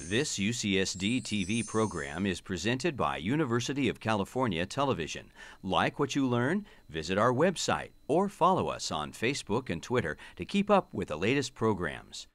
This UCSD TV program is presented by University of California Television. Like what you learn? Visit our website or follow us on Facebook and Twitter to keep up with the latest programs.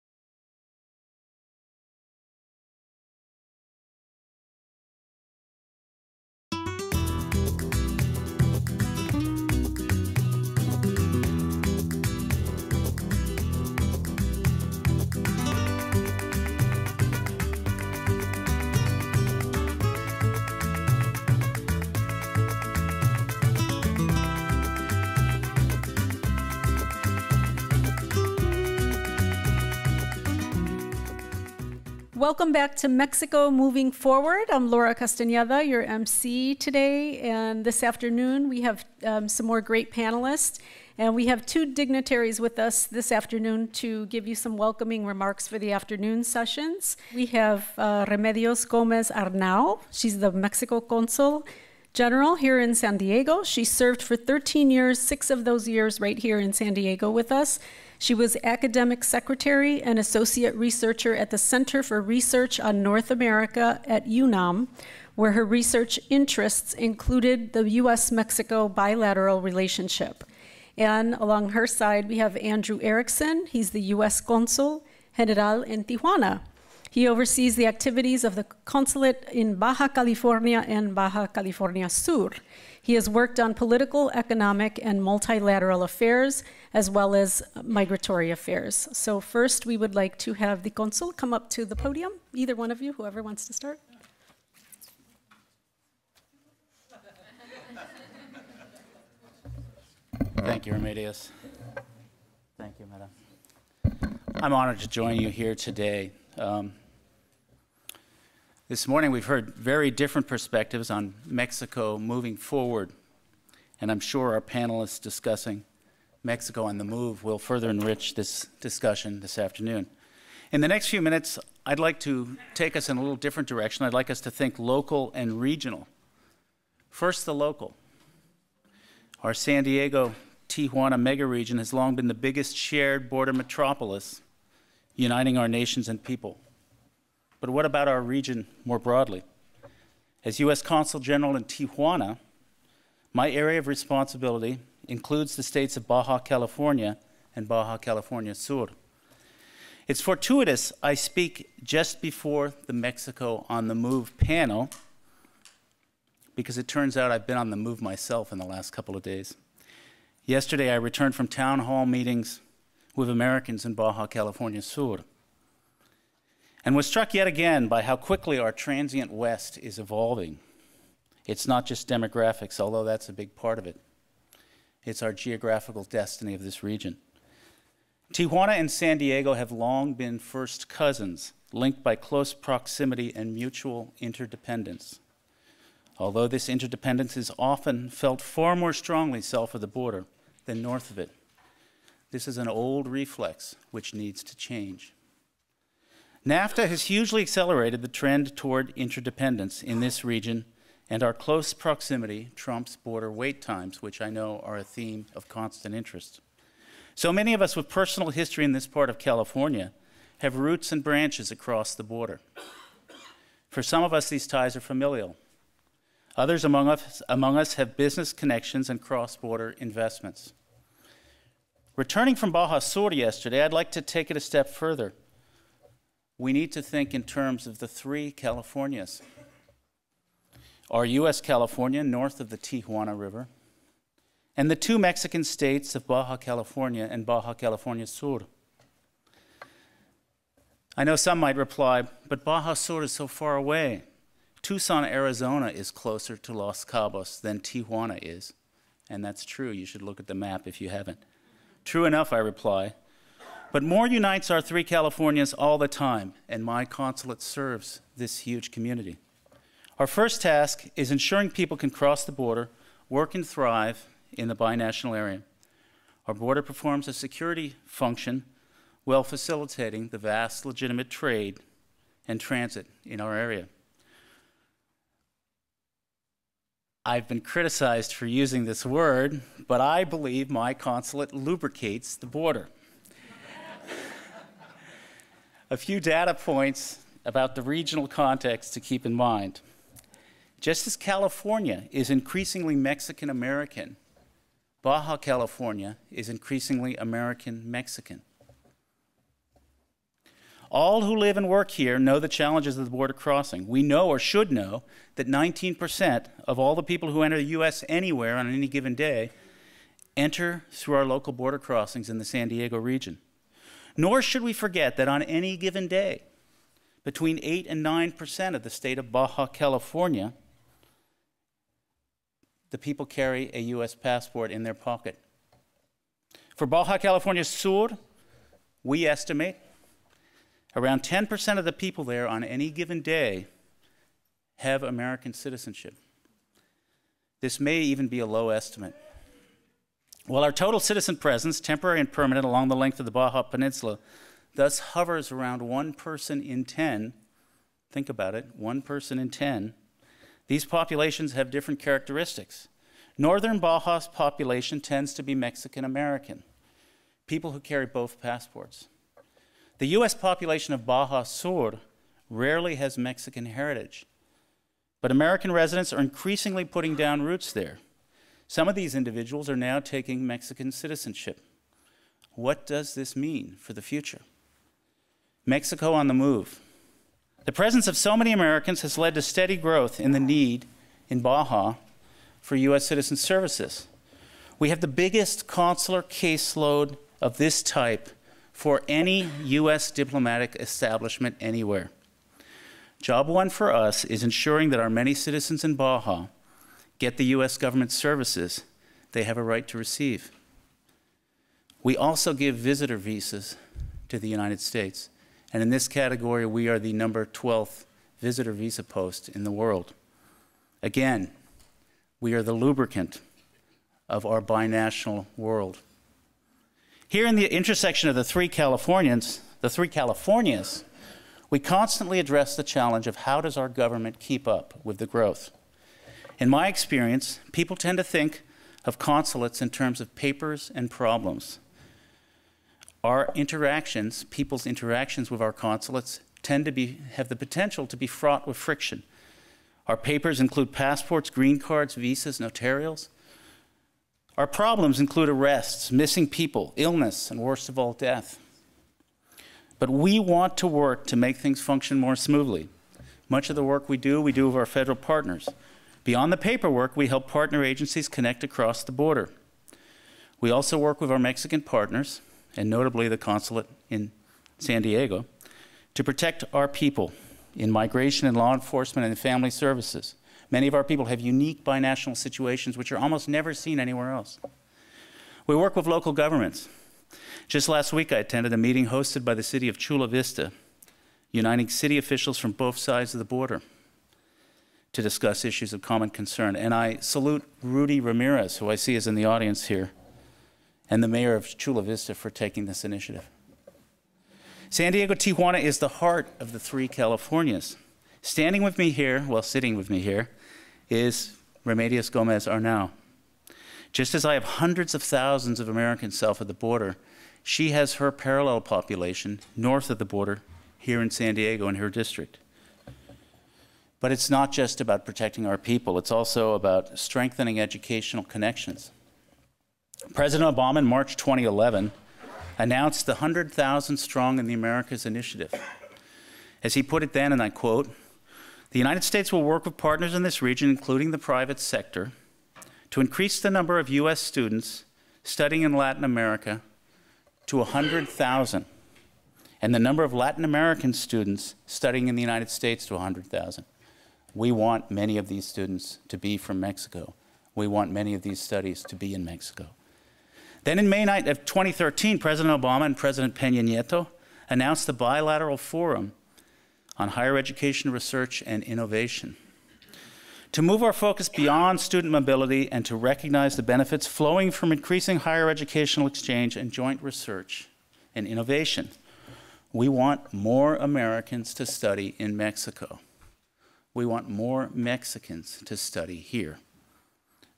Welcome back to Mexico Moving Forward. I'm Laura Castañeda, your MC today, and this afternoon we have some more great panelists, and we have two dignitaries with us this afternoon to give you some welcoming remarks for the afternoon sessions. We have Remedios Gomez Arnau. She's the Mexico Consul General here in San Diego. She served for 13 years, 6 of those years right here in San Diego with us. She was academic secretary and associate researcher at the Center for Research on North America at UNAM, where her research interests included the U.S.-Mexico bilateral relationship. And along her side, we have Andrew Erickson. He's the U.S. Consul General in Tijuana. He oversees the activities of the consulate in Baja California and Baja California Sur. He has worked on political, economic, and multilateral affairs, as well as migratory affairs. So first, we would like to have the consul come up to the podium. Either one of you, whoever wants to start. Thank you, Remedios. Thank you, Madam. I'm honored to join you here today. This morning we've heard very different perspectives on Mexico moving forward, and I'm sure our panelists discussing Mexico on the move will further enrich this discussion this afternoon. In the next few minutes, I'd like to take us in a little different direction. I'd like us to think local and regional. First, the local. Our San Diego-Tijuana megaregion has long been the biggest shared border metropolis, uniting our nations and people. But what about our region more broadly? As U.S. Consul General in Tijuana, my area of responsibility includes the states of Baja California and Baja California Sur. It's fortuitous I speak just before the Mexico on the Move panel, because it turns out I've been on the move myself in the last couple of days. Yesterday, I returned from town hall meetings with Americans in Baja California Sur, and was struck yet again by how quickly our transient West is evolving. It's not just demographics, although that's a big part of it. It's our geographical destiny of this region. Tijuana and San Diego have long been first cousins, linked by close proximity and mutual interdependence. Although this interdependence is often felt far more strongly south of the border than north of it, this is an old reflex which needs to change. NAFTA has hugely accelerated the trend toward interdependence in this region, and our close proximity trumps border wait times, which I know are a theme of constant interest. So many of us with personal history in this part of California have roots and branches across the border. For some of us, these ties are familial. Others among us have business connections and cross-border investments. Returning from Baja Sur yesterday, I'd like to take it a step further. We need to think in terms of the 3 Californias. Our U.S. California, north of the Tijuana River, and the 2 Mexican states of Baja California and Baja California Sur. I know some might reply, but Baja Sur is so far away. Tucson, Arizona is closer to Los Cabos than Tijuana is. And that's true. You should look at the map if you haven't. True enough, I reply. But more unites our 3 Californias all the time, and my consulate serves this huge community. Our first task is ensuring people can cross the border, work and thrive in the binational area. Our border performs a security function while facilitating the vast legitimate trade and transit in our area. I've been criticized for using this word, but I believe my consulate lubricates the border. A few data points about the regional context to keep in mind. Just as California is increasingly Mexican-American, Baja California is increasingly American-Mexican. All who live and work here know the challenges of the border crossing. We know, or should know, that 19% of all the people who enter the U.S. anywhere on any given day enter through our local border crossings in the San Diego region. Nor should we forget that on any given day, between 8 and 9% of the state of Baja California, the people carry a U.S. passport in their pocket. For Baja California Sur, we estimate around 10% of the people there on any given day have American citizenship. This may even be a low estimate. While our total citizen presence, temporary and permanent, along the length of the Baja Peninsula, thus hovers around 1 person in 10, think about it, 1 person in 10, these populations have different characteristics. Northern Baja's population tends to be Mexican-American, people who carry both passports. The U.S. population of Baja Sur rarely has Mexican heritage, but American residents are increasingly putting down roots there. Some of these individuals are now taking Mexican citizenship. What does this mean for the future? Mexico on the move. The presence of so many Americans has led to steady growth in the need in Baja for U.S. citizen services. We have the biggest consular caseload of this type for any U.S. diplomatic establishment anywhere. Job one for us is ensuring that our many citizens in Baja get the U.S. government services they have a right to receive. We also give visitor visas to the United States, and in this category, we are the number 12th visitor visa post in the world. Again, we are the lubricant of our binational world. Here in the intersection of the three Californias, we constantly address the challenge of how does our government keep up with the growth. In my experience, people tend to think of consulates in terms of papers and problems. Our interactions, people's interactions with our consulates, tend to have the potential to be fraught with friction. Our papers include passports, green cards, visas, notarials. Our problems include arrests, missing people, illness, and worst of all, death. But we want to work to make things function more smoothly. Much of the work we do with our federal partners. Beyond the paperwork, we help partner agencies connect across the border. We also work with our Mexican partners, and notably the consulate in San Diego, to protect our people in migration and law enforcement and family services. Many of our people have unique binational situations which are almost never seen anywhere else. We work with local governments. Just last week, I attended a meeting hosted by the city of Chula Vista, uniting city officials from both sides of the border to discuss issues of common concern. And I salute Rudy Ramirez, who I see is in the audience here, and the mayor of Chula Vista for taking this initiative. San Diego Tijuana is the heart of the three Californias. Standing with me here, well, sitting with me here, is Remedios Gomez Arnau. Just as I have hundreds of thousands of Americans south of the border, she has her parallel population north of the border here in San Diego in her district. But it's not just about protecting our people, it's also about strengthening educational connections. President Obama in March 2011 announced the 100,000 Strong in the Americas initiative. As he put it then, and I quote, "The United States will work with partners in this region, including the private sector, to increase the number of U.S. students studying in Latin America to 100,000, and the number of Latin American students studying in the United States to 100,000. We want many of these students to be from Mexico. We want many of these studies to be in Mexico." Then in May 9 of 2013, President Obama and President Peña Nieto announced the Bilateral Forum on Higher Education, Research, and Innovation. To move our focus beyond student mobility and to recognize the benefits flowing from increasing higher educational exchange and joint research and innovation, we want more Americans to study in Mexico. We want more Mexicans to study here.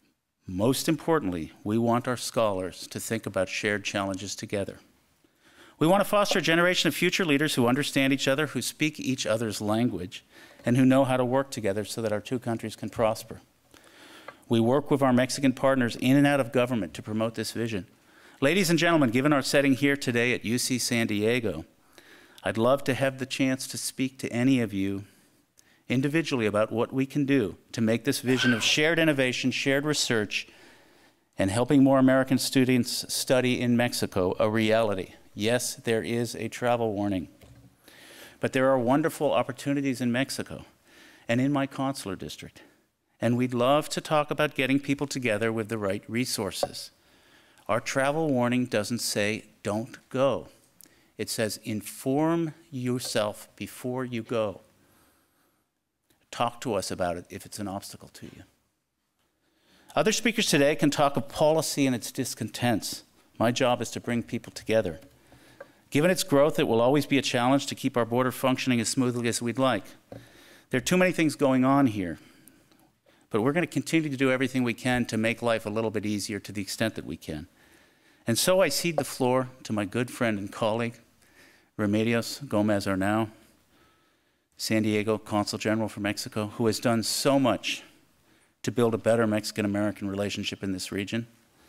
Most importantly, we want our scholars to think about shared challenges together. We want to foster a generation of future leaders who understand each other, who speak each other's language, and who know how to work together so that our two countries can prosper. We work with our Mexican partners in and out of government to promote this vision. Ladies and gentlemen, given our setting here today at UC San Diego, I'd love to have the chance to speak to any of you individually about what we can do to make this vision of shared innovation, shared research, and helping more American students study in Mexico a reality. Yes, there is a travel warning, but there are wonderful opportunities in Mexico and in my consular district. And we'd love to talk about getting people together with the right resources. Our travel warning doesn't say, don't go. It says, inform yourself before you go. Talk to us about it if it's an obstacle to you. Other speakers today can talk of policy and its discontents. My job is to bring people together. Given its growth, it will always be a challenge to keep our border functioning as smoothly as we'd like. There are too many things going on here, but we're going to continue to do everything we can to make life a little bit easier to the extent that we can. And so I cede the floor to my good friend and colleague, Remedios Gomez Arnau, San Diego Consul General for Mexico, who has done so much to build a better Mexican-American relationship in this region.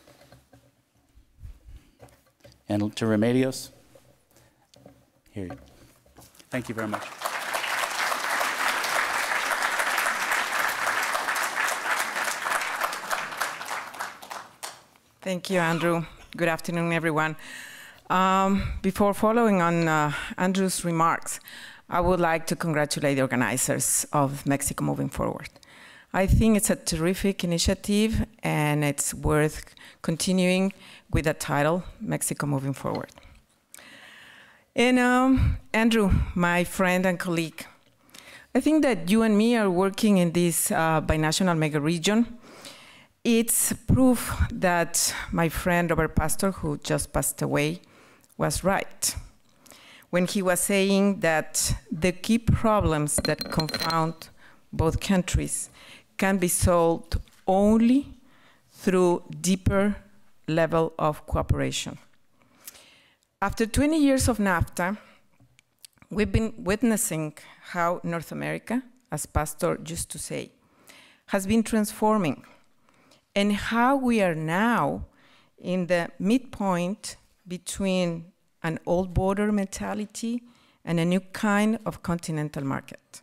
And to Remedios, here you go. Thank you very much. Thank you, Andrew. Good afternoon, everyone. Before following on Andrew's remarks, I would like to congratulate the organizers of Mexico Moving Forward. I think it's a terrific initiative, and it's worth continuing with the title, Mexico Moving Forward. And Andrew, my friend and colleague, I think that you and me are working in this binational mega region. It's proof that my friend Robert Pastor, who just passed away, was right when he was saying that the key problems that confound both countries can be solved only through deeper level of cooperation. After 20 years of NAFTA, we've been witnessing how North America, as Pastor used to say, has been transforming, and how we are now in the midpoint between an old border mentality and a new kind of continental market.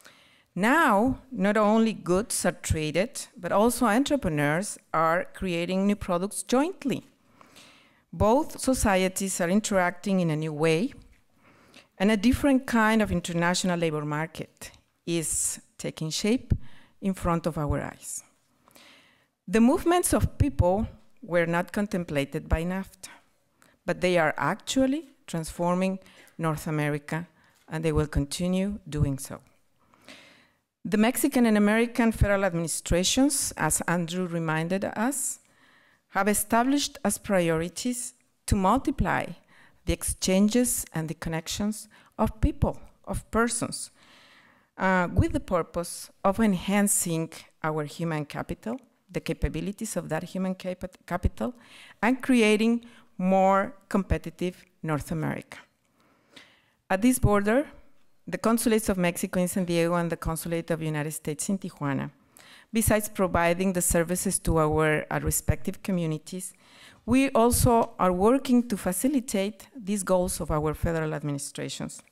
Now, not only goods are traded, but also entrepreneurs are creating new products jointly. Both societies are interacting in a new way, and a different kind of international labor market is taking shape in front of our eyes. The movements of people were not contemplated by NAFTA, but they are actually transforming North America, and they will continue doing so. The Mexican and American federal administrations, as Andrew reminded us, have established as priorities to multiply the exchanges and the connections of people, of persons, with the purpose of enhancing our human capital, the capabilities of that human capital, and creating more competitive North America. At this border, the consulates of Mexico in San Diego and the consulate of the United States in Tijuana, besides providing the services to our respective communities, we also are working to facilitate these goals of our federal administrations,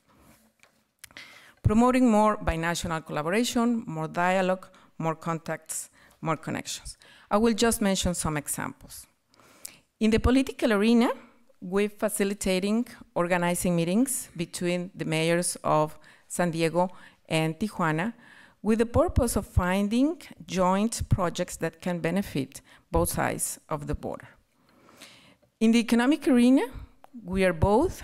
promoting more binational collaboration, more dialogue, more contacts, more connections. I will just mention some examples. In the political arena, we're facilitating organizing meetings between the mayors of San Diego and Tijuana with the purpose of finding joint projects that can benefit both sides of the border. In the economic arena, we are both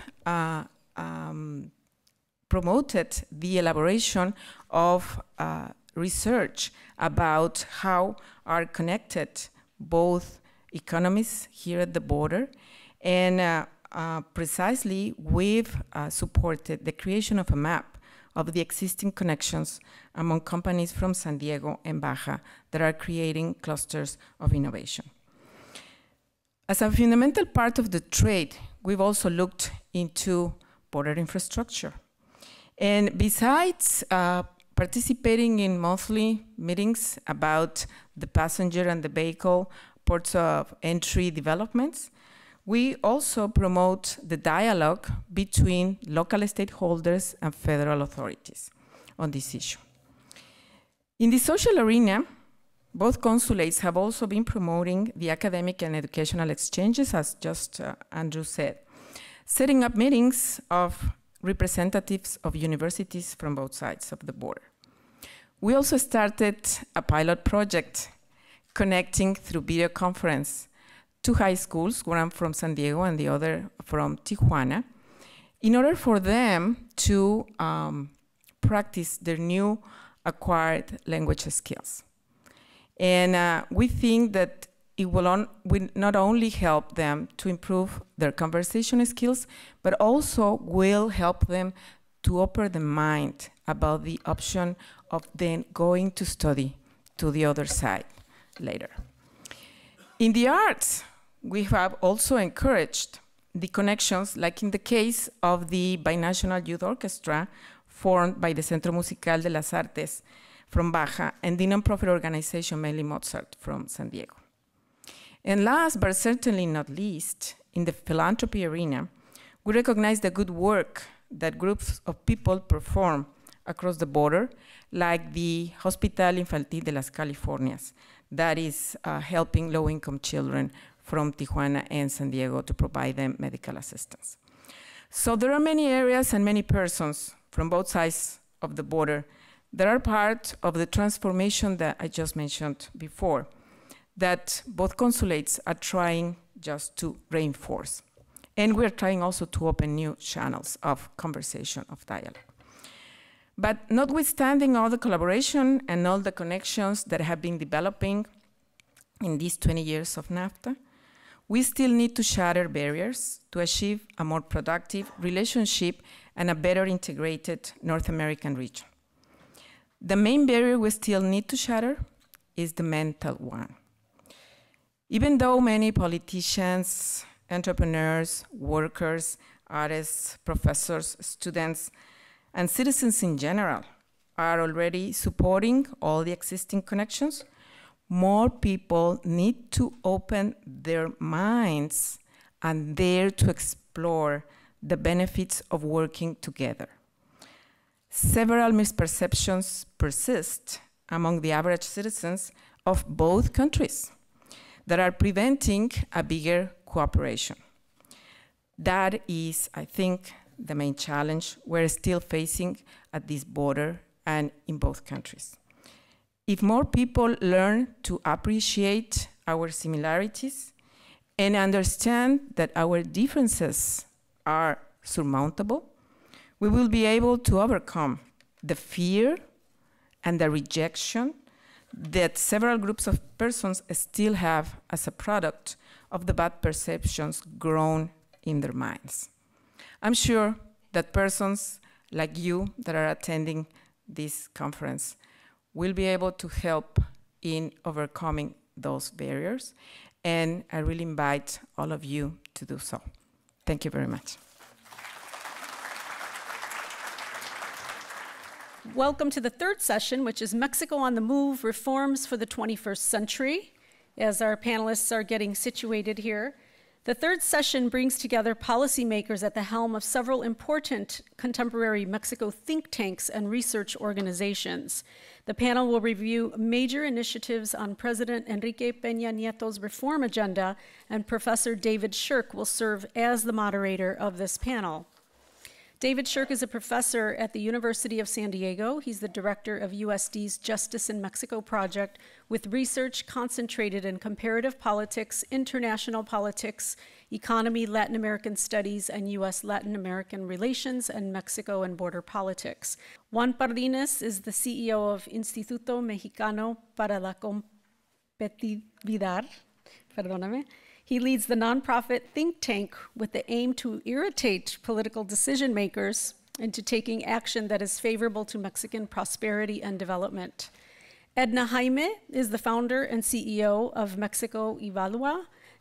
promoted the elaboration of research about how are connected both economies here at the border, and precisely we've supported the creation of a map of the existing connections among companies from San Diego and Baja that are creating clusters of innovation. As a fundamental part of the trade we've also looked into border infrastructure. And besides participating in monthly meetings about the passenger and the vehicle ports of entry developments, we also promote the dialogue between local stakeholders and federal authorities on this issue. In the social arena, both consulates have also been promoting the academic and educational exchanges, as just Andrew said, setting up meetings of representatives of universities from both sides of the border. We also started a pilot project connecting through video conference two high schools, one from San Diego and the other from Tijuana, in order for them to practice their new acquired language skills. And we think that it will not only help them to improve their conversation skills, but also will help them to open the mind about the option of then going to study to the other side later. In the arts, we have also encouraged the connections, like in the case of the Binational Youth Orchestra formed by the Centro Musical de las Artes from Baja and the nonprofit organization Mainly Mozart from San Diego. And last, but certainly not least, in the philanthropy arena, we recognize the good work that groups of people perform across the border, like the Hospital Infantil de las Californias, that is helping low-income children from Tijuana and San Diego to provide them medical assistance. So there are many areas and many persons from both sides of the border that are part of the transformation that I just mentioned before, that both consulates are trying just to reinforce. And we're trying also to open new channels of conversation, of dialogue. But notwithstanding all the collaboration and all the connections that have been developing in these 20 years of NAFTA, we still need to shatter barriers to achieve a more productive relationship and a better integrated North American region. The main barrier we still need to shatter is the mental one. Even though many politicians, entrepreneurs, workers, artists, professors, students, and citizens in general are already supporting all the existing connections, more people need to open their minds and dare to explore the benefits of working together. Several misperceptions persist among the average citizens of both countries that are preventing a bigger cooperation. That is, I think, the main challenge we're still facing at this border and in both countries. If more people learn to appreciate our similarities and understand that our differences are surmountable, we will be able to overcome the fear and the rejection that several groups of persons still have as a product of the bad perceptions grown in their minds. I'm sure that persons like you that are attending this conference will be able to help in overcoming those barriers, and I really invite all of you to do so. Thank you very much. Welcome to the third session, which is Mexico on the Move, Reforms for the 21st Century. As our panelists are getting situated here, the third session brings together policymakers at the helm of several important contemporary Mexico think tanks and research organizations. The panel will review major initiatives on President Enrique Peña Nieto's reform agenda, and Professor David Shirk will serve as the moderator of this panel. David Shirk is a professor at the University of San Diego. He's the director of USD's Justice in Mexico project, with research concentrated in comparative politics, international politics, economy, Latin American studies, and US-Latin American relations, and Mexico and border politics. Juan Pardines is the CEO of Instituto Mexicano para la Competitividad. Perdóname. He leads the nonprofit think tank with the aim to irritate political decision makers into taking action that is favorable to Mexican prosperity and development. Edna Jaime is the founder and CEO of Mexico Evalúa,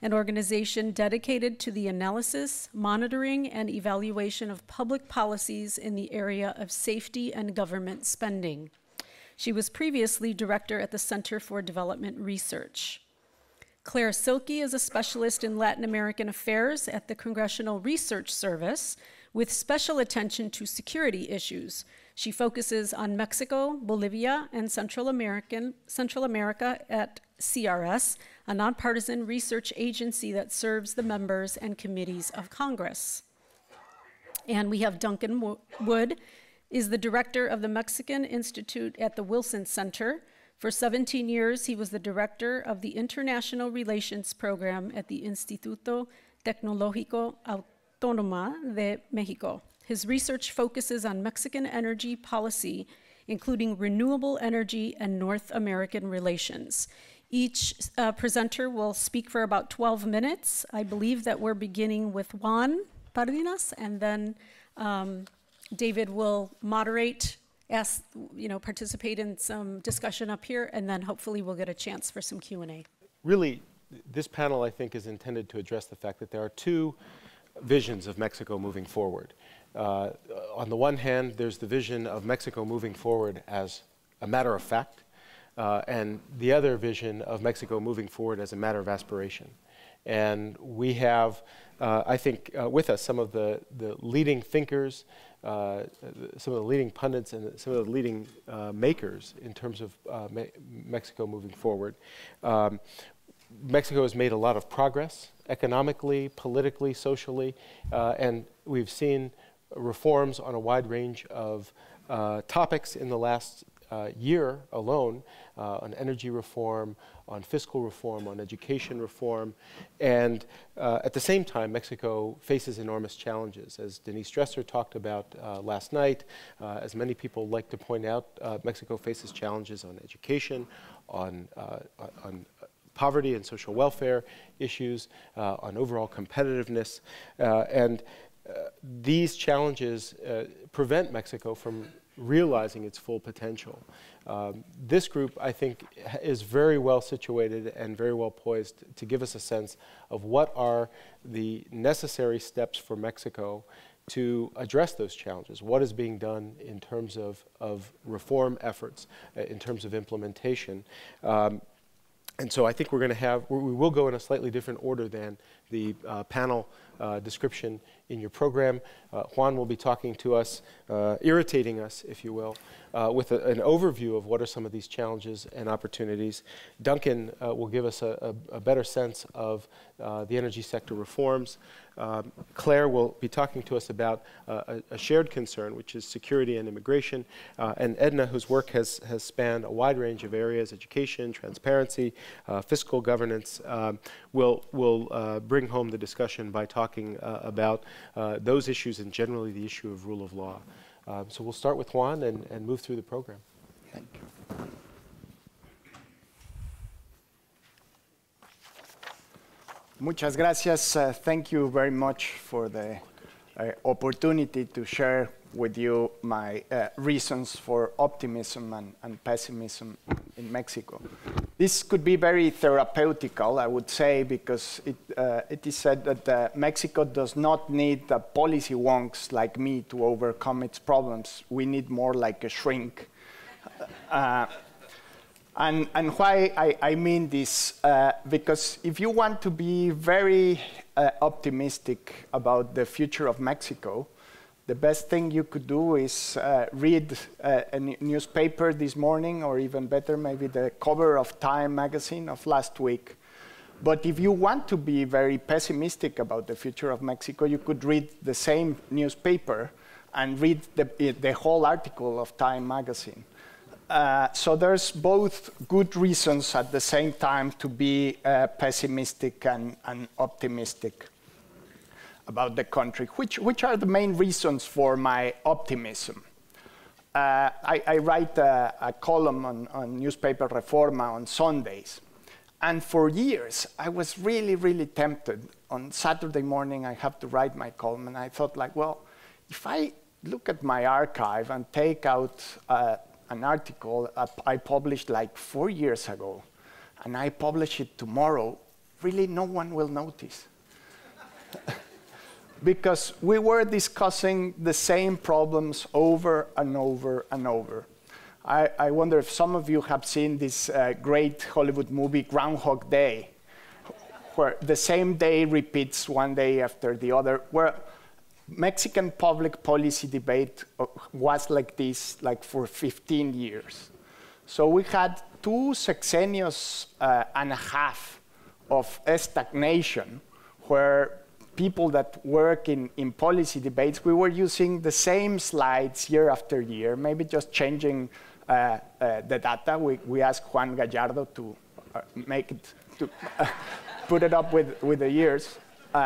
an organization dedicated to the analysis, monitoring, and evaluation of public policies in the area of safety and government spending. She was previously director at the Center for Development Research. Claire Silke is a specialist in Latin American affairs at the Congressional Research Service with special attention to security issues. She focuses on Mexico, Bolivia, and Central America at CRS, a nonpartisan research agency that serves the members and committees of Congress. And we have Duncan Wood, is the director of the Mexican Institute at the Wilson Center. For 17 years, he was the director of the International Relations Program at the Instituto Tecnológico Autónoma de México. His research focuses on Mexican energy policy, including renewable energy and North American relations. Each presenter will speak for about 12 minutes. I believe that we're beginning with Juan Pardinas, and then David will moderate, participate in some discussion up here, and then hopefully we'll get a chance for some Q&A. Really, this panel, I think, is intended to address the fact that there are two visions of Mexico moving forward. On the one hand, there's the vision of Mexico moving forward as a matter of fact, and the other vision of Mexico moving forward as a matter of aspiration. And we have, I think, with us some of the leading thinkers, some of the leading pundits, and some of the leading makers in terms of Mexico moving forward. Mexico has made a lot of progress economically, politically, socially, and we've seen reforms on a wide range of topics in the last year alone, on energy reform, on fiscal reform, on education reform. And at the same time, Mexico faces enormous challenges. As Denise Dresser talked about last night, as many people like to point out, Mexico faces challenges on education, on poverty and social welfare issues, on overall competitiveness. These challenges prevent Mexico from realizing its full potential. This group, I think, is very well situated and very well poised to give us a sense of what are the necessary steps for Mexico to address those challenges. What is being done in terms of reform efforts, in terms of implementation. And so I think we will go in a slightly different order than the panel description in your program. Juan will be talking to us, irritating us, if you will, with an overview of what are some of these challenges and opportunities. Duncan will give us a better sense of the energy sector reforms. Claire will be talking to us about a shared concern, which is security and immigration. And Edna, whose work has spanned a wide range of areas, education, transparency, fiscal governance, will bring home the discussion by talking about those issues and generally the issue of rule of law. So we'll start with Juan and move through the program. Thank you. Muchas gracias. Thank you very much for the opportunity to share with you my reasons for optimism and pessimism in Mexico. This could be very therapeutical, I would say, because it is said that Mexico does not need policy wonks like me to overcome its problems. We need more like a shrink. And why I mean this, because if you want to be very optimistic about the future of Mexico, the best thing you could do is read a newspaper this morning, or even better, maybe the cover of Time magazine of last week. But if you want to be very pessimistic about the future of Mexico, you could read the same newspaper and read the whole article of Time magazine. So there's both good reasons at the same time to be pessimistic and optimistic about the country. Which are the main reasons for my optimism? I write a column on newspaper Reforma on Sundays. And for years, I was really, really tempted. On Saturday morning, I have to write my column. And I thought, like, well, if I look at my archive and take out an article I published like 4 years ago, and I publish it tomorrow, really no one will notice. Because we were discussing the same problems over and over and over. I wonder if some of you have seen this great Hollywood movie, Groundhog Day, where the same day repeats one day after the other, where Mexican public policy debate was like this, like for 15 years. So we had 2 sexennios and a half of stagnation, where people that work in policy debates, we were using the same slides year after year, maybe just changing the data. We asked Juan Gallardo to make it, to put it up with the years.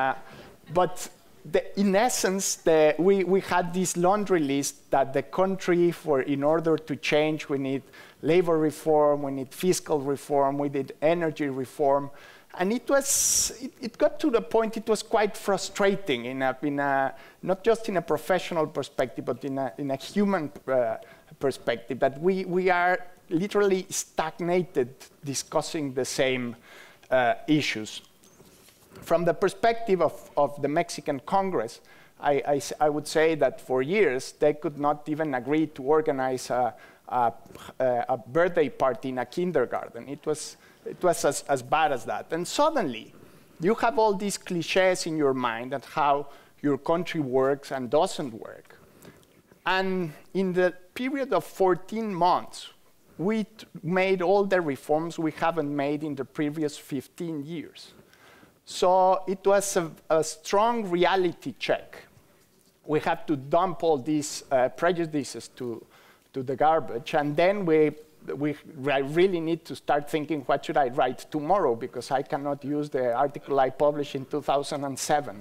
But in essence, we had this laundry list that the country, in order to change, we need labor reform, we need fiscal reform, we need energy reform. And it got to the point it was quite frustrating not just in a professional perspective, but in a human perspective, that we are literally stagnated discussing the same issues. From the perspective of the Mexican Congress, I would say that for years they could not even agree to organize a birthday party in a kindergarten. It was as bad as that. And suddenly, you have all these cliches in your mind and how your country works and doesn't work. And in the period of 14 months, we made all the reforms we haven't made in the previous 15 years. So it was a strong reality check. We had to dump all these prejudices to the garbage, and then I really need to start thinking, what should I write tomorrow? Because I cannot use the article I published in 2007.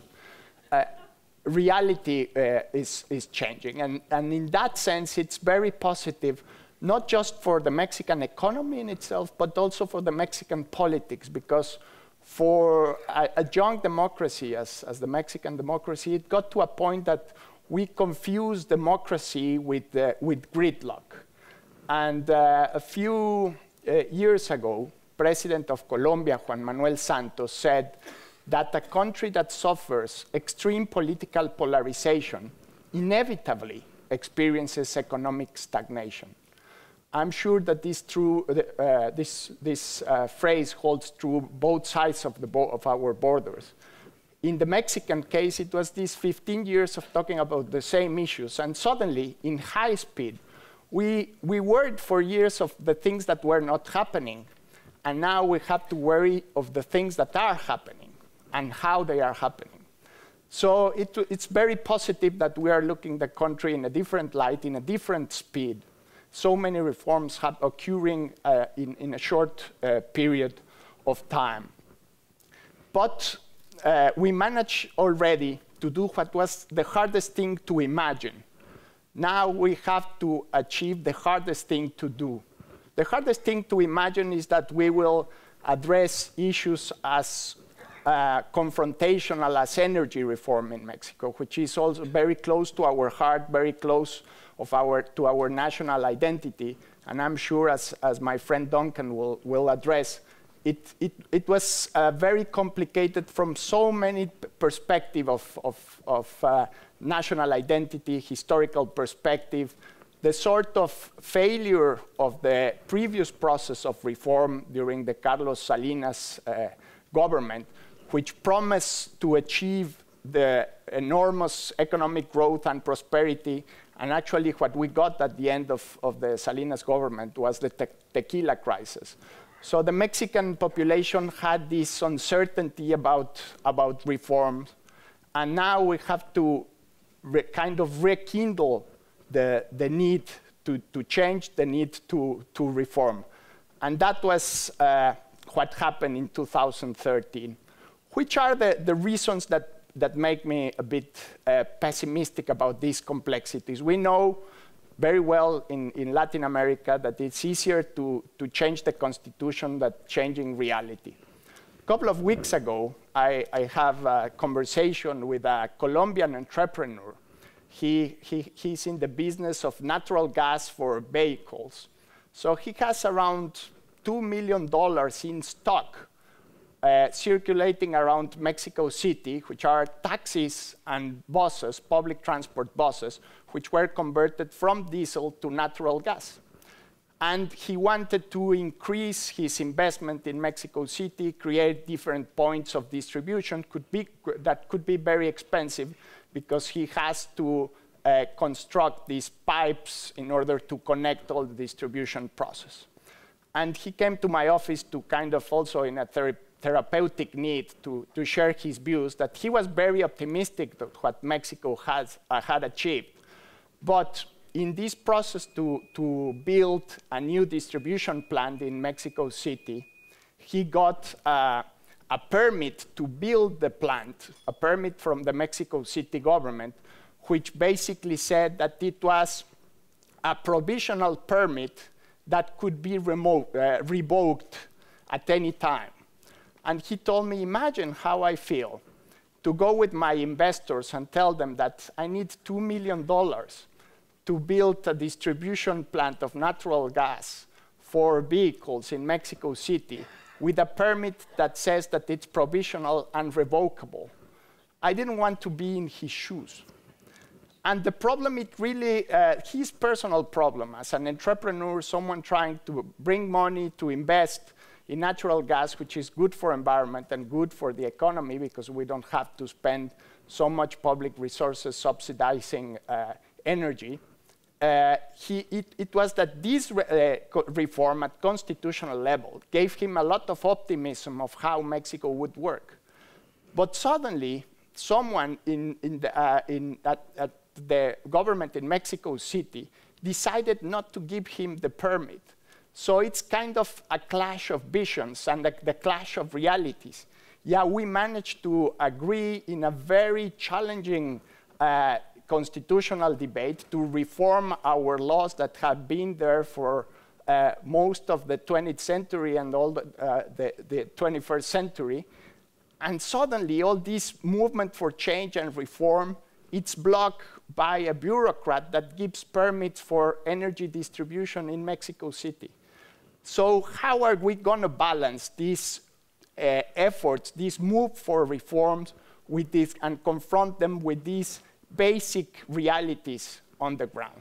Reality is changing. And in that sense, it's very positive, not just for the Mexican economy in itself, but also for the Mexican politics. Because for a young democracy, as the Mexican democracy, it got to a point that we confused democracy with gridlock. And a few years ago, President of Colombia, Juan Manuel Santos, said that a country that suffers extreme political polarization inevitably experiences economic stagnation. I'm sure that this phrase holds true both sides of our borders. In the Mexican case, it was these 15 years of talking about the same issues, and suddenly, in high speed, we worried for years of the things that were not happening, and now we have to worry of the things that are happening and how they are happening. So it's very positive that we are looking the country in a different light, in a different speed. So many reforms have occurring in a short period of time. But we managed already to do what was the hardest thing to imagine. Now we have to achieve the hardest thing to do. The hardest thing to imagine is that we will address issues as confrontational as energy reform in Mexico, which is also very close to our heart, very close to our national identity. And I'm sure, as my friend Duncan will address, it was very complicated from so many perspectives of national identity, historical perspective. The sort of failure of the previous process of reform during the Carlos Salinas government, which promised to achieve the enormous economic growth and prosperity, and actually what we got at the end of the Salinas government was the tequila crisis. So the Mexican population had this uncertainty about reforms, and now we have to kind of rekindle the need to change, the need to reform. And that was what happened in 2013. Which are the reasons that make me a bit pessimistic about these complexities? We know very well in Latin America that it's easier to change the constitution than changing reality. A couple of weeks ago, I have a conversation with a Colombian entrepreneur. He's in the business of natural gas for vehicles. So he has around $2 million in stock circulating around Mexico City, which are taxis and buses, public transport buses, which were converted from diesel to natural gas. And he wanted to increase his investment in Mexico City, create different points of distribution that could be very expensive because he has to construct these pipes in order to connect all the distribution process. And he came to my office to kind of also in a therapeutic need to share his views that he was very optimistic that what Mexico had achieved. But in this process to build a new distribution plant in Mexico City, he got a permit to build the plant, a permit from the Mexico City government, which basically said that it was a provisional permit that could be revoked at any time. And he told me, imagine how I feel to go with my investors and tell them that I need $2 million to build a distribution plant of natural gas for vehicles in Mexico City with a permit that says that it's provisional and revocable. I didn't want to be in his shoes. And the problem, it really, his personal problem as an entrepreneur, someone trying to bring money to invest in natural gas, which is good for environment and good for the economy because we don't have to spend so much public resources subsidizing energy. It was that this reform at constitutional level gave him a lot of optimism of how Mexico would work. But suddenly, someone at the government in Mexico City decided not to give him the permit. So it's kind of a clash of visions and the clash of realities. Yeah, we managed to agree in a very challenging constitutional debate to reform our laws that have been there for most of the 20th century and all the 21st century. And suddenly, all this movement for change and reform, it's blocked by a bureaucrat that gives permits for energy distribution in Mexico City. So how are we going to balance these efforts, this move for reforms, with this, and confront them with these basic realities on the ground?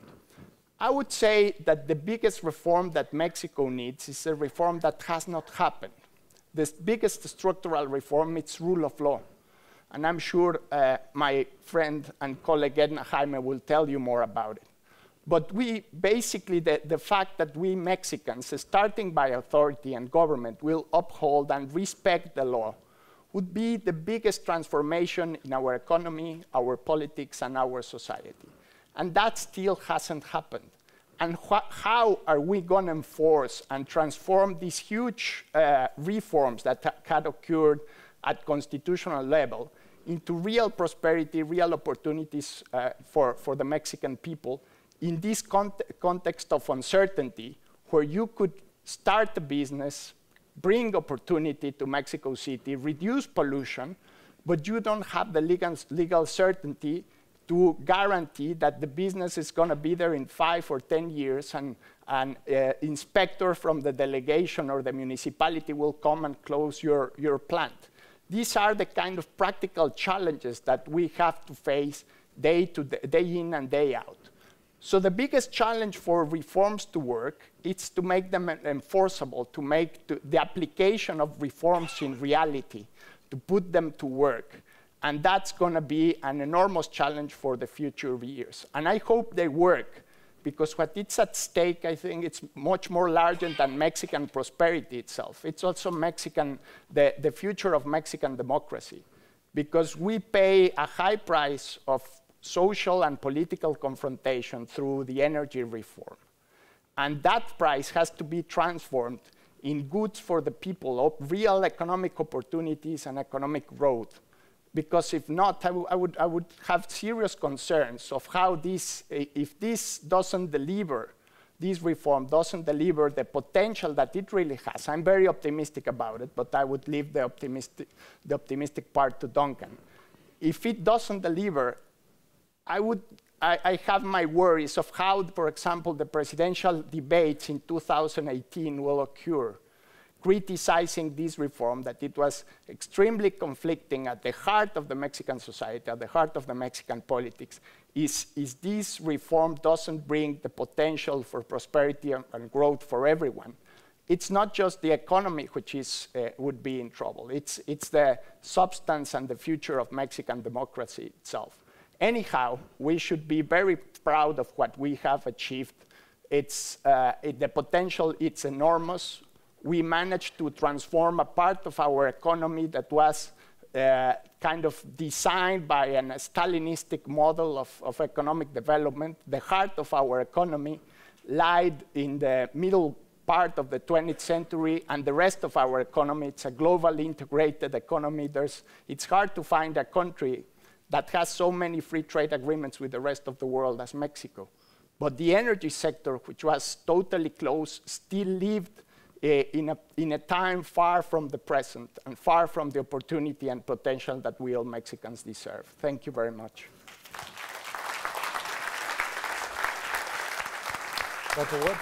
I would say that the biggest reform that Mexico needs is a reform that has not happened. The biggest structural reform is rule of law. And I'm sure my friend and colleague Edna Jaime will tell you more about it. But we basically, the fact that we Mexicans, starting by authority and government, will uphold and respect the law would be the biggest transformation in our economy, our politics, and our society. And that still hasn't happened. And how are we going to enforce and transform these huge reforms that had occurred at constitutional level into real prosperity, real opportunities for the Mexican people in this context of uncertainty, where you could start a business, bring opportunity to Mexico City, reduce pollution, but you don't have the legal certainty to guarantee that the business is going to be there in 5 or 10 years and an inspector from the delegation or the municipality will come and close your plant. These are the kind of practical challenges that we have to face day in and day out. So the biggest challenge for reforms to work is to make them enforceable, to make the application of reforms in reality, to put them to work. And that's going to be an enormous challenge for the future years. And I hope they work, because what is at stake, I think, it's much more larger than Mexican prosperity itself. It's also the future of Mexican democracy, because we pay a high price of social and political confrontation through the energy reform. And that price has to be transformed in goods for the people, of real economic opportunities and economic growth. Because if not, I would have serious concerns of how this, if this doesn't deliver, this reform doesn't deliver the potential that it really has. I'm very optimistic about it, but I would leave the optimistic part to Duncan. If it doesn't deliver, I have my worries of how, for example, the presidential debates in 2018 will occur. criticizing this reform, that it was extremely conflicting at the heart of the Mexican society, at the heart of the Mexican politics, is this reform doesn't bring the potential for prosperity and growth for everyone. It's not just the economy which would be in trouble. It's the substance and the future of Mexican democracy itself. Anyhow, we should be very proud of what we have achieved. The potential, it's enormous. We managed to transform a part of our economy that was kind of designed by a Stalinistic model of economic development. The heart of our economy lied in the middle part of the 20th century, and the rest of our economy, it's a globally integrated economy. It's hard to find a country that has so many free trade agreements with the rest of the world as Mexico. But the energy sector, which was totally closed, still lived in a time far from the present and far from the opportunity and potential that we all Mexicans deserve. Thank you very much. Dr. Wood?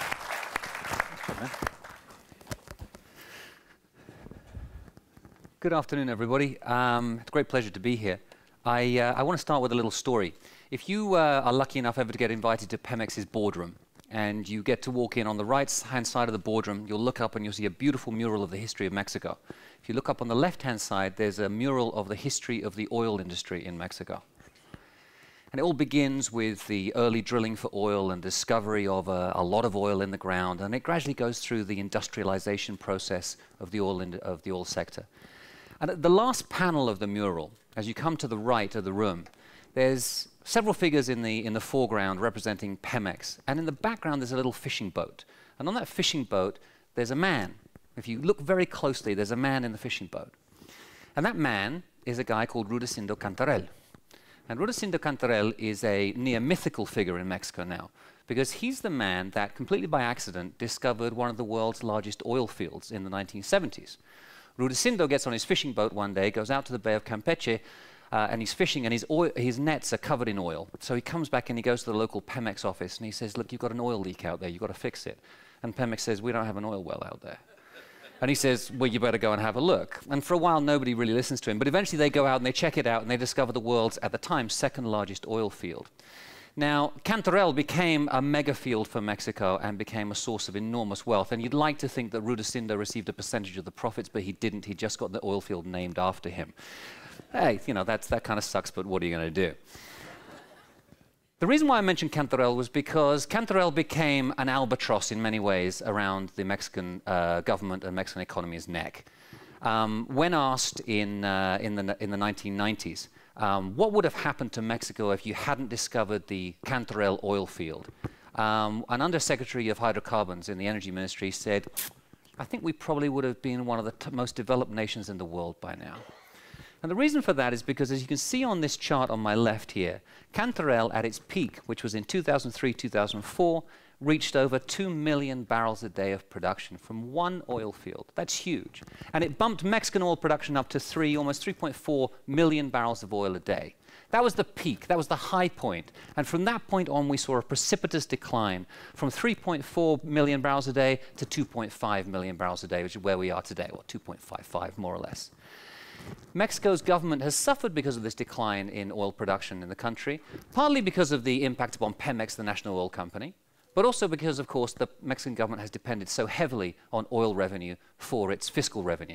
Good afternoon, everybody. It's a great pleasure to be here. I want to start with a little story. If you are lucky enough ever to get invited to Pemex's boardroom, and you get to walk in on the right-hand side of the boardroom, you'll look up and you'll see a beautiful mural of the history of Mexico. If you look up on the left-hand side, there's a mural of the history of the oil industry in Mexico. And it all begins with the early drilling for oil and discovery of a lot of oil in the ground, and it gradually goes through the industrialization process of the oil sector. And at the last panel of the mural, as you come to the right of the room, there's several figures in the foreground representing Pemex, and in the background there's a little fishing boat. And on that fishing boat, there's a man. If you look very closely, there's a man in the fishing boat. And that man is a guy called Rudecindo Cantarell. And Rudecindo Cantarell is a near mythical figure in Mexico now, because he's the man that, completely by accident, discovered one of the world's largest oil fields in the 1970s. Rudecindo gets on his fishing boat one day, goes out to the Bay of Campeche, and he's fishing, and his nets are covered in oil. So he comes back and he goes to the local Pemex office, and he says, look, you've got an oil leak out there, you've got to fix it. And Pemex says, we don't have an oil well out there. And he says, well, you better go and have a look. And for a while, nobody really listens to him. But eventually they go out and they check it out, and they discover the world's, at the time, second largest oil field. Now, Cantarell became a mega field for Mexico and became a source of enormous wealth. And you'd like to think that Rudecindo received a percentage of the profits, but he didn't. He just got the oil field named after him. Hey, you know, that kind of sucks, but what are you going to do? The reason why I mentioned Cantarell was because Cantarell became an albatross in many ways around the Mexican government and Mexican economy's neck. When asked in the 1990s, what would have happened to Mexico if you hadn't discovered the Cantarell oil field? An Undersecretary of Hydrocarbons in the Energy Ministry said, I think we probably would have been one of the most developed nations in the world by now. And the reason for that is because, as you can see on this chart on my left here, Cantarell at its peak, which was in 2003-2004, reached over 2 million barrels a day of production from one oil field. That's huge. And it bumped Mexican oil production up to almost 3.4 million barrels of oil a day. That was the peak. That was the high point. And from that point on, we saw a precipitous decline from 3.4 million barrels a day to 2.5 million barrels a day, which is where we are today, or 2.55 more or less. Mexico's government has suffered because of this decline in oil production in the country, partly because of the impact upon Pemex, the national oil company, but also because, of course, the Mexican government has depended so heavily on oil revenue for its fiscal revenue,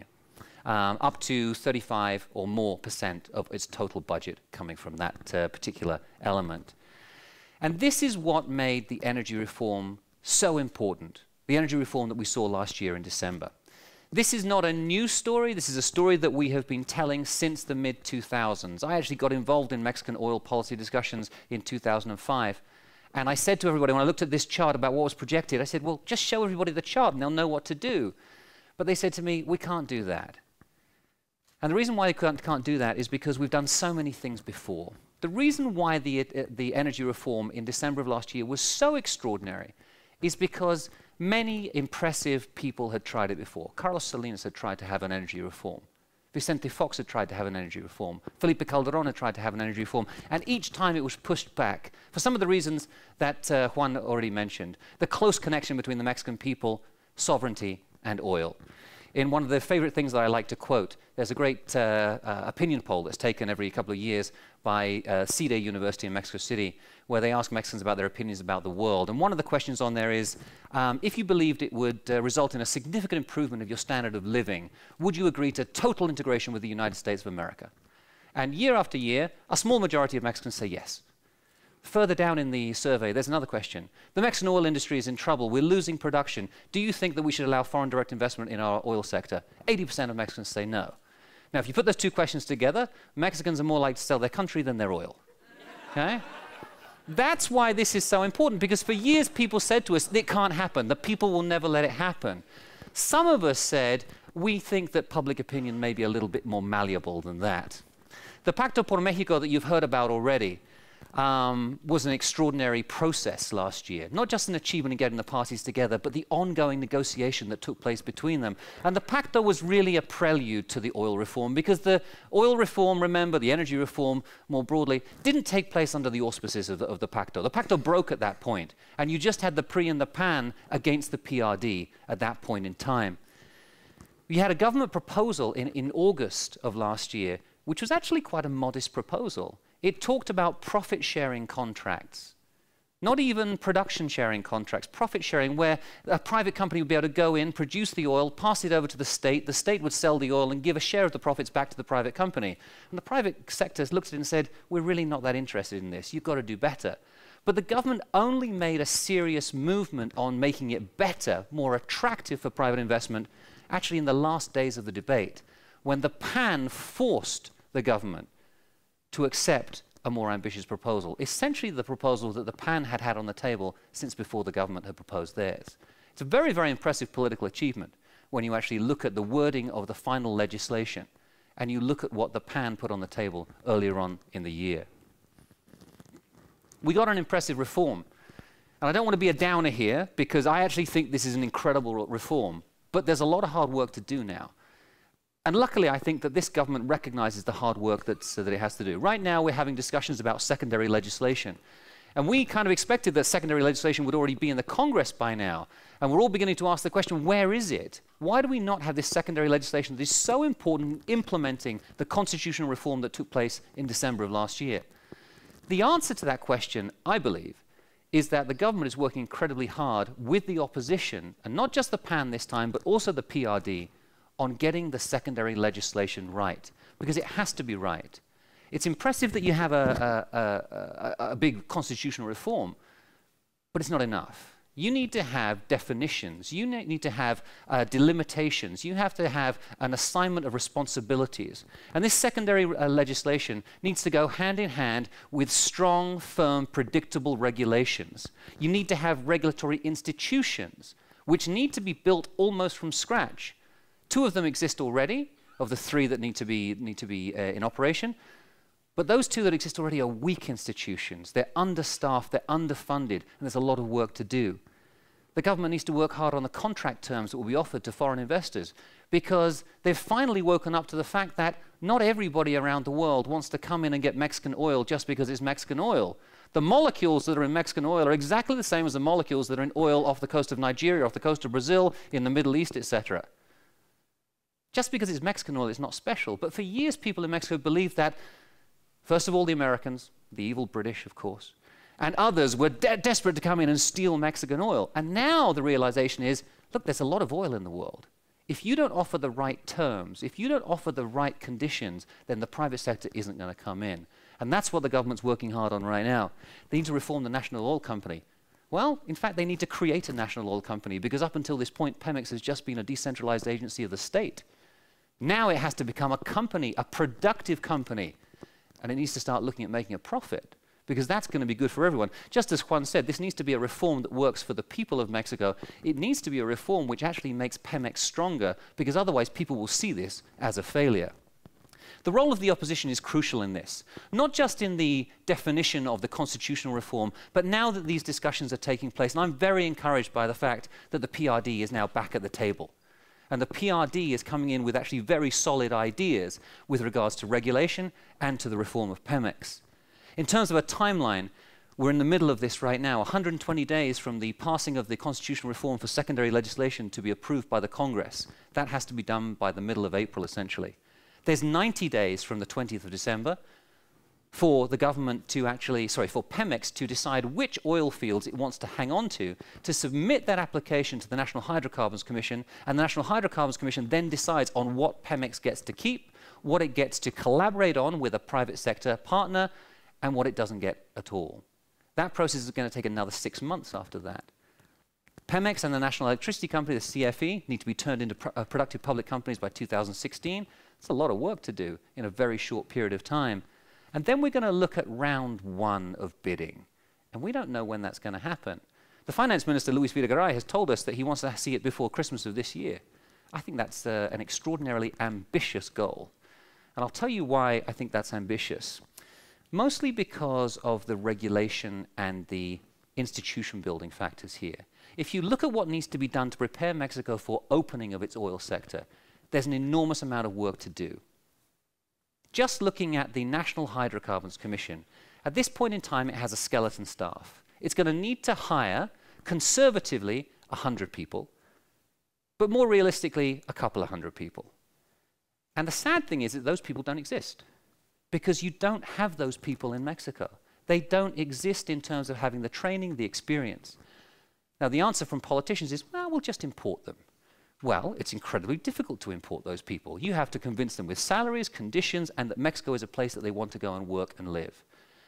up to 35% or more of its total budget coming from that particular element. And this is what made the energy reform so important, the energy reform that we saw last year in December. This is not a new story. This is a story that we have been telling since the mid-2000s. I actually got involved in Mexican oil policy discussions in 2005. And I said to everybody, when I looked at this chart about what was projected, I said, well, just show everybody the chart and they'll know what to do. But they said to me, we can't do that. And the reason why they can't do that is because we've done so many things before. The reason why the energy reform in December of last year was so extraordinary is because many impressive people had tried it before. Carlos Salinas had tried to have an energy reform. Vicente Fox had tried to have an energy reform. Felipe Calderón had tried to have an energy reform. And each time it was pushed back for some of the reasons that Juan already mentioned. The close connection between the Mexican people, sovereignty, and oil. In one of the favorite things that I like to quote, there's a great opinion poll that's taken every couple of years by CIDE University in Mexico City, where they ask Mexicans about their opinions about the world. And one of the questions on there is, if you believed it would result in a significant improvement of your standard of living, would you agree to total integration with the United States of America? And year after year, a small majority of Mexicans say yes. Further down in the survey, there's another question. The Mexican oil industry is in trouble. We're losing production. Do you think that we should allow foreign direct investment in our oil sector? 80% of Mexicans say no. Now, if you put those two questions together, Mexicans are more likely to sell their country than their oil. Okay? That's why this is so important, because for years people said to us, it can't happen. The people will never let it happen. Some of us said, we think that public opinion may be a little bit more malleable than that. The Pacto por Mexico that you've heard about already was an extraordinary process last year. Not just an achievement in getting the parties together, but the ongoing negotiation that took place between them. And the Pacto was really a prelude to the oil reform, because the oil reform, remember, the energy reform more broadly, didn't take place under the auspices of the Pacto. The Pacto broke at that point, and you just had the PRI and the PAN against the PRD at that point in time. We had a government proposal in August of last year, which was actually quite a modest proposal. It talked about profit-sharing contracts, not even production-sharing contracts, profit-sharing, where a private company would be able to go in, produce the oil, pass it over to the state would sell the oil and give a share of the profits back to the private company. And the private sector looked at it and said, we're really not that interested in this, you've got to do better. But the government only made a serious movement on making it better, more attractive for private investment, actually in the last days of the debate, when the PAN forced the government to accept a more ambitious proposal, essentially the proposal that the PAN had had on the table since before the government had proposed theirs. It's a very, very impressive political achievement when you actually look at the wording of the final legislation and you look at what the PAN put on the table earlier on in the year. We got an impressive reform. And I don't want to be a downer here, because I actually think this is an incredible reform, but there's a lot of hard work to do now. And luckily, I think that this government recognizes the hard work that it has to do. Right now, we're having discussions about secondary legislation. And we kind of expected that secondary legislation would already be in the Congress by now. And we're all beginning to ask the question, where is it? Why do we not have this secondary legislation that is so important in implementing the constitutional reform that took place in December of last year? The answer to that question, I believe, is that the government is working incredibly hard with the opposition, and not just the PAN this time, but also the PRD, on getting the secondary legislation right, because it has to be right. It's impressive that you have a big constitutional reform, but it's not enough. You need to have definitions. You need to have delimitations. You have to have an assignment of responsibilities. And this secondary legislation needs to go hand in hand with strong, firm, predictable regulations. You need to have regulatory institutions which need to be built almost from scratch. 2 of them exist already, of the 3 that need to be in operation. But those 2 that exist already are weak institutions. They're understaffed, they're underfunded, and there's a lot of work to do. The government needs to work hard on the contract terms that will be offered to foreign investors, because they've finally woken up to the fact that not everybody around the world wants to come in and get Mexican oil just because it's Mexican oil. The molecules that are in Mexican oil are exactly the same as the molecules that are in oil off the coast of Nigeria, off the coast of Brazil, in the Middle East, etc. Just because it's Mexican oil, it's not special. But for years, people in Mexico believed that, first of all, the Americans, the evil British, of course, and others were desperate to come in and steal Mexican oil. And now the realization is, look, there's a lot of oil in the world. If you don't offer the right terms, if you don't offer the right conditions, then the private sector isn't going to come in. And that's what the government's working hard on right now. They need to reform the National Oil Company. Well, in fact, they need to create a national oil company, because up until this point, Pemex has just been a decentralized agency of the state. Now it has to become a company, a productive company, and it needs to start looking at making a profit, because that's going to be good for everyone. Just as Juan said, this needs to be a reform that works for the people of Mexico. It needs to be a reform which actually makes Pemex stronger, because otherwise people will see this as a failure. The role of the opposition is crucial in this, not just in the definition of the constitutional reform, but now that these discussions are taking place, and I'm very encouraged by the fact that the PRD is now back at the table. And the PRD is coming in with actually very solid ideas with regards to regulation and to the reform of Pemex. In terms of a timeline, We're in the middle of this right now, 120 days from the passing of the constitutional reform for secondary legislation to be approved by the Congress. That has to be done by the middle of April, essentially. There's 90 days from the 20th of December for the government to actually, for Pemex to decide which oil fields it wants to hang on to submit that application to the National Hydrocarbons Commission, and the National Hydrocarbons Commission then decides on what Pemex gets to keep, what it gets to collaborate on with a private sector partner, and what it doesn't get at all. That process is going to take another 6 months after that. Pemex and the National Electricity Company, the CFE, need to be turned into productive public companies by 2016. It's a lot of work to do in a very short period of time. And then we're going to look at round 1 of bidding. And we don't know when that's going to happen. The Finance Minister, Luis Videgaray, has told us that he wants to see it before Christmas of this year. I think that's an extraordinarily ambitious goal. And I'll tell you why I think that's ambitious. Mostly because of the regulation and the institution building factors here. If you look at what needs to be done to prepare Mexico for opening of its oil sector, there's an enormous amount of work to do. Just looking at the National Hydrocarbons Commission, at this point in time it has a skeleton staff. It's going to need to hire, conservatively, 100 people, but more realistically, a couple of hundred people. And the sad thing is that those people don't exist, because you don't have those people in Mexico. They don't exist in terms of having the training, the experience. Now, the answer from politicians is, well, we'll just import them. Well, it's incredibly difficult to import those people. You have to convince them with salaries, conditions, and that Mexico is a place that they want to go and work and live.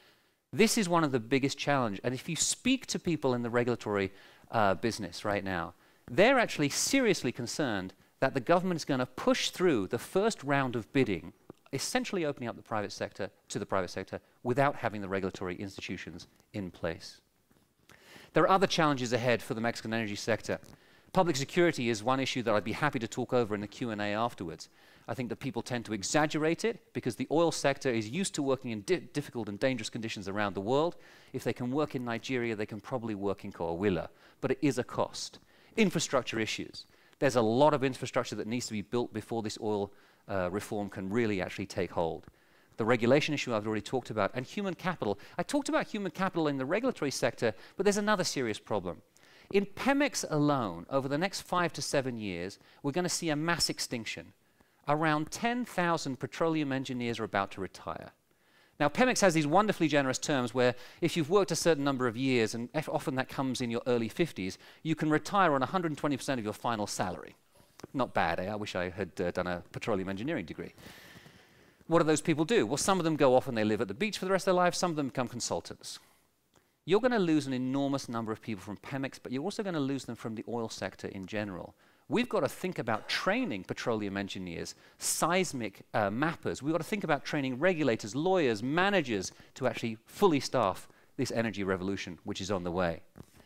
This is one of the biggest challenges. And if you speak to people in the regulatory business right now, they're actually seriously concerned that the government is going to push through the first round of bidding, essentially opening up the private sector to the private sector without having the regulatory institutions in place. There are other challenges ahead for the Mexican energy sector. Public security is one issue that I'd be happy to talk over in the Q&A afterwards. I think that people tend to exaggerate it because the oil sector is used to working in difficult and dangerous conditions around the world. If they can work in Nigeria, they can probably work in Coahuila, but it is a cost. Infrastructure issues. There's a lot of infrastructure that needs to be built before this oil reform can really actually take hold. The regulation issue I've already talked about, and human capital. I talked about human capital in the regulatory sector, but there's another serious problem. In Pemex alone, over the next 5 to 7 years, we're going to see a mass extinction. Around 10,000 petroleum engineers are about to retire. Now, Pemex has these wonderfully generous terms where if you've worked a certain number of years, and often that comes in your early 50s, you can retire on 120% of your final salary. Not bad, eh? I wish I had done a petroleum engineering degree. What do those people do? Well, some of them go off and they live at the beach for the rest of their lives. Some of them become consultants. You're going to lose an enormous number of people from Pemex, but you're also going to lose them from the oil sector in general. We've got to think about training petroleum engineers, seismic mappers. We've got to think about training regulators, lawyers, managers to actually fully staff this energy revolution which is on the way.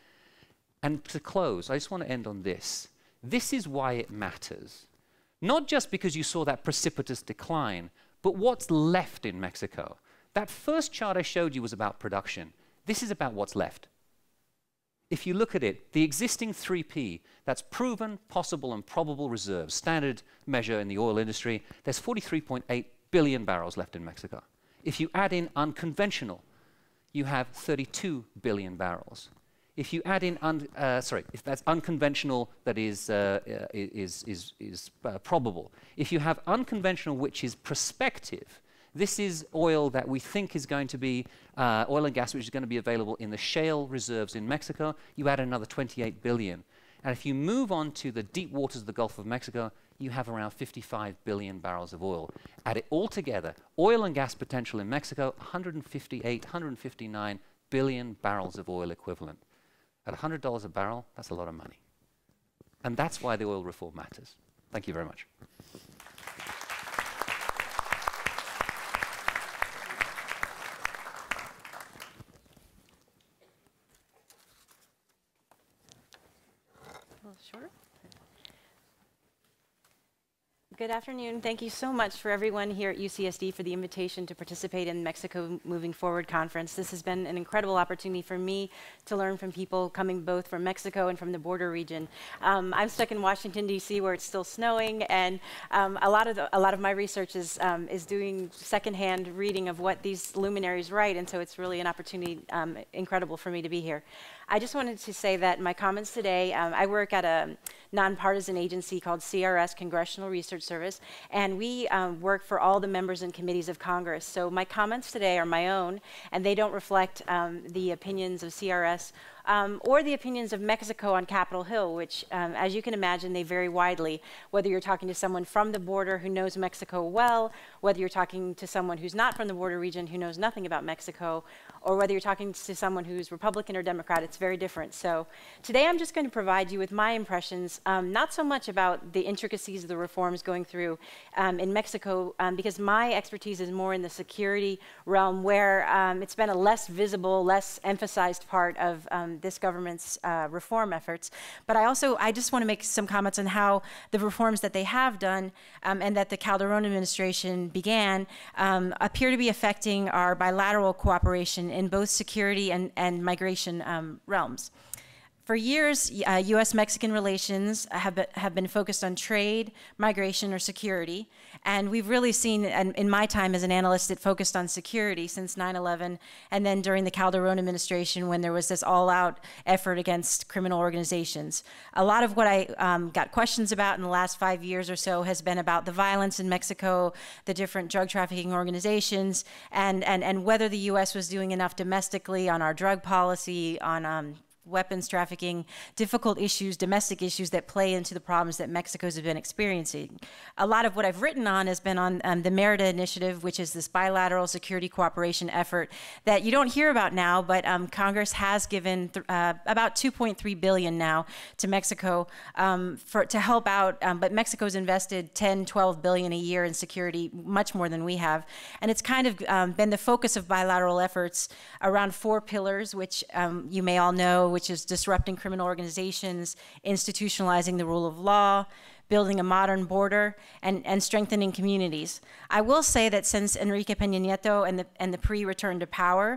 And to close, I just want to end on this. This is why it matters. Not just because you saw that precipitous decline, but what's left in Mexico. That first chart I showed you was about production. This is about what's left. If you look at it, the existing 3P, that's proven, possible, and probable reserves, standard measure in the oil industry, there's 43.8 billion barrels left in Mexico. If you add in unconventional, you have 32 billion barrels. If you add in, if that's unconventional, that is probable. If you have unconventional, which is prospective, this is oil that we think is going to be, oil and gas which is going to be available in the shale reserves in Mexico. You add another 28 billion. And if you move on to the deep waters of the Gulf of Mexico, you have around 55 billion barrels of oil. Add it all together, oil and gas potential in Mexico, 158, 159 billion barrels of oil equivalent. At $100 a barrel, that's a lot of money. And that's why the oil reform matters. Thank you very much. Sure. Good afternoon. Thank you so much for everyone here at UCSD for the invitation to participate in the Mexico Moving Forward conference. This has been an incredible opportunity for me to learn from people coming both from Mexico and from the border region. I'm stuck in Washington, D.C., where it's still snowing, and a lot of my research is doing secondhand reading of what these luminaries write, and so it's really an opportunity incredible for me to be here. I just wanted to say that my comments today, I work at a nonpartisan agency called CRS, Congressional Research Service, and we work for all the members and committees of Congress. So my comments today are my own, and they don't reflect the opinions of CRS or the opinions of Mexico on Capitol Hill, which, as you can imagine, they vary widely, whether you're talking to someone from the border who knows Mexico well, whether you're talking to someone who's not from the border region who knows nothing about Mexico, or whether you're talking to someone who's Republican or Democrat. It's very different. So today I'm just going to provide you with my impressions, not so much about the intricacies of the reforms going through in Mexico, because my expertise is more in the security realm, where it's been a less visible, less emphasized part of this government's reform efforts. But I just want to make some comments on how the reforms that they have done and that the Calderon administration began appear to be affecting our bilateral cooperation in both security and migration realms. For years, U.S.-Mexican relations have been focused on trade, migration, or security, and we've really seen, and in my time as an analyst, it focused on security since 9/11, and then during the Calderon administration when there was this all-out effort against criminal organizations. A lot of what I got questions about in the last 5 years or so has been about the violence in Mexico, the different drug trafficking organizations, and whether the U.S. was doing enough domestically on our drug policy, on weapons trafficking, difficult issues, domestic issues that play into the problems that Mexico's have been experiencing. A lot of what I've written on has been on the Merida Initiative, which is this bilateral security cooperation effort that you don't hear about now, but Congress has given about $2.3 billion now to Mexico to help out, but Mexico's invested $10, $12 billion a year in security, much more than we have. And it's kind of been the focus of bilateral efforts around 4 pillars, which you may all know, which is disrupting criminal organizations, institutionalizing the rule of law, building a modern border, and strengthening communities. I will say that since Enrique Peña Nieto and the pre-return to power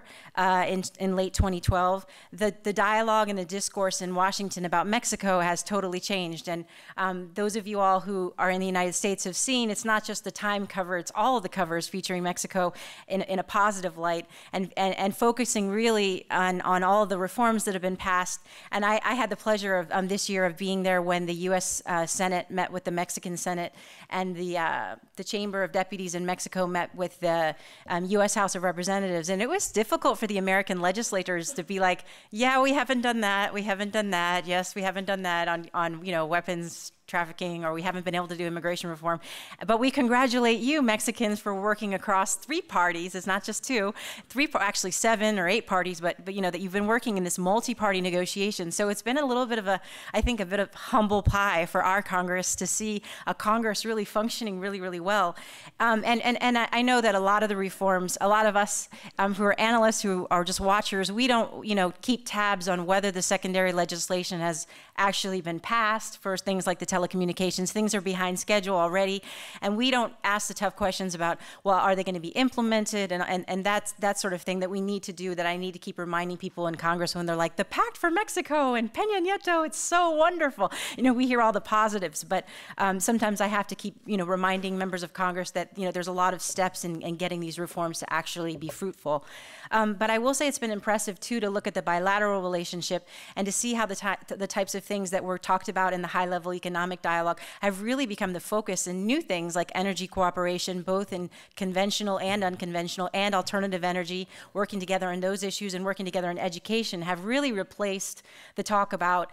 in late 2012, the dialogue and the discourse in Washington about Mexico has totally changed. And those of you all who are in the United States have seen it's not just the Time cover, it's all of the covers featuring Mexico in a positive light and focusing really on all of the reforms that have been passed. And I had the pleasure of this year of being there when the U.S. Senate met with the Mexican Senate, and the Chamber of Deputies in Mexico met with the U.S. House of Representatives. And it was difficult for the American legislators to be like, yeah, we haven't done that, we haven't done that, yes, we haven't done that on weapons trafficking, or we haven't been able to do immigration reform. But we congratulate you, Mexicans, for working across 3 parties. It's not just 2, actually 7 or 8 parties, but that you've been working in this multi-party negotiation. So it's been a little bit of I think a bit of humble pie for our Congress to see a Congress really functioning really, really well. And I know that a lot of the reforms, a lot of us who are analysts, who are just watchers, we don't, keep tabs on whether the secondary legislation has actually been passed for things like the telecommunications. Things are behind schedule already, and we don't ask the tough questions about, well, are they going to be implemented, and that's that sort of thing that we need to do, that I need to keep reminding people in Congress when they're like, the Pact for Mexico and Peña Nieto, it's so wonderful. We hear all the positives, but sometimes I have to keep, reminding members of Congress that, there's a lot of steps in getting these reforms to actually be fruitful. But I will say it's been impressive, too, to look at the bilateral relationship and to see how the types of things that were talked about in the high-level economic dialogue have really become the focus, and new things like energy cooperation, both in conventional and unconventional and alternative energy, working together on those issues and working together in education have really replaced the talk about,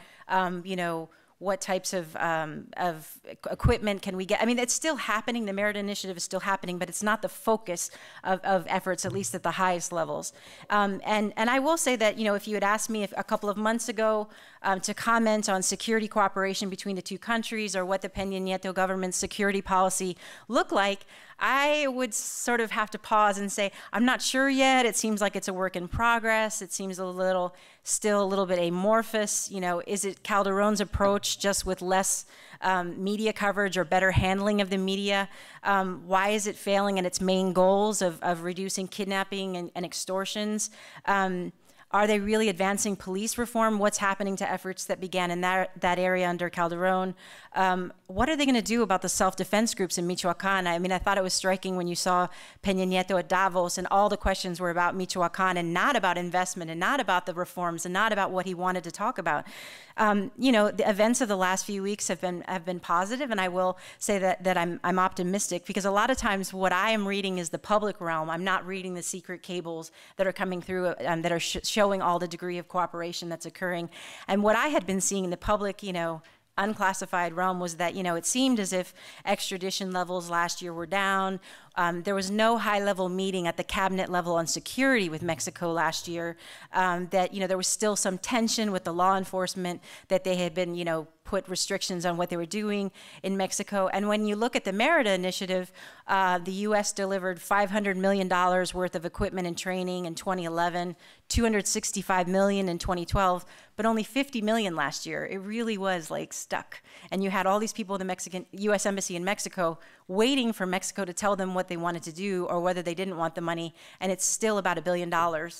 what types of equipment can we get? I mean, it's still happening. The Merida Initiative is still happening, but it's not the focus of efforts, at least at the highest levels. And I will say that, if you had asked me a couple of months ago to comment on security cooperation between the 2 countries or what the Peña Nieto government's security policy looked like, I would sort of have to pause and say, I'm not sure yet. It seems like it's a work in progress. It seems still a little bit amorphous. You know, is it Calderon's approach just with less media coverage or better handling of the media? Why is it failing in its main goals of reducing kidnapping and extortions? Are they really advancing police reform? What's happening to efforts that began in that area under Calderon? What are they going to do about the self-defense groups in Michoacan? I mean, I thought it was striking when you saw Peña Nieto at Davos and all the questions were about Michoacan and not about investment and not about the reforms and not about what he wanted to talk about. You know, the events of the last few weeks have been positive, and I will say that I'm optimistic, because a lot of times what I am reading is the public realm. I'm not reading the secret cables that are coming through that are showing all the degree of cooperation that's occurring. And what I had been seeing in the public, you know, unclassified realm was that, you know, it seemed as if extradition levels last year were down. There was no high-level meeting at the cabinet level on security with Mexico last year. That, you know, there was still some tension with the law enforcement, that they had been, you know, put restrictions on what they were doing in Mexico. And when you look at the Merida Initiative, the U.S. delivered $500 million worth of equipment and training in 2011, $265 million in 2012, but only $50 million last year. It really was like stuck. And you had all these people in the U.S. Embassy in Mexico waiting for Mexico to tell them what they wanted to do or whether they didn't want the money, and it's still about $1 billion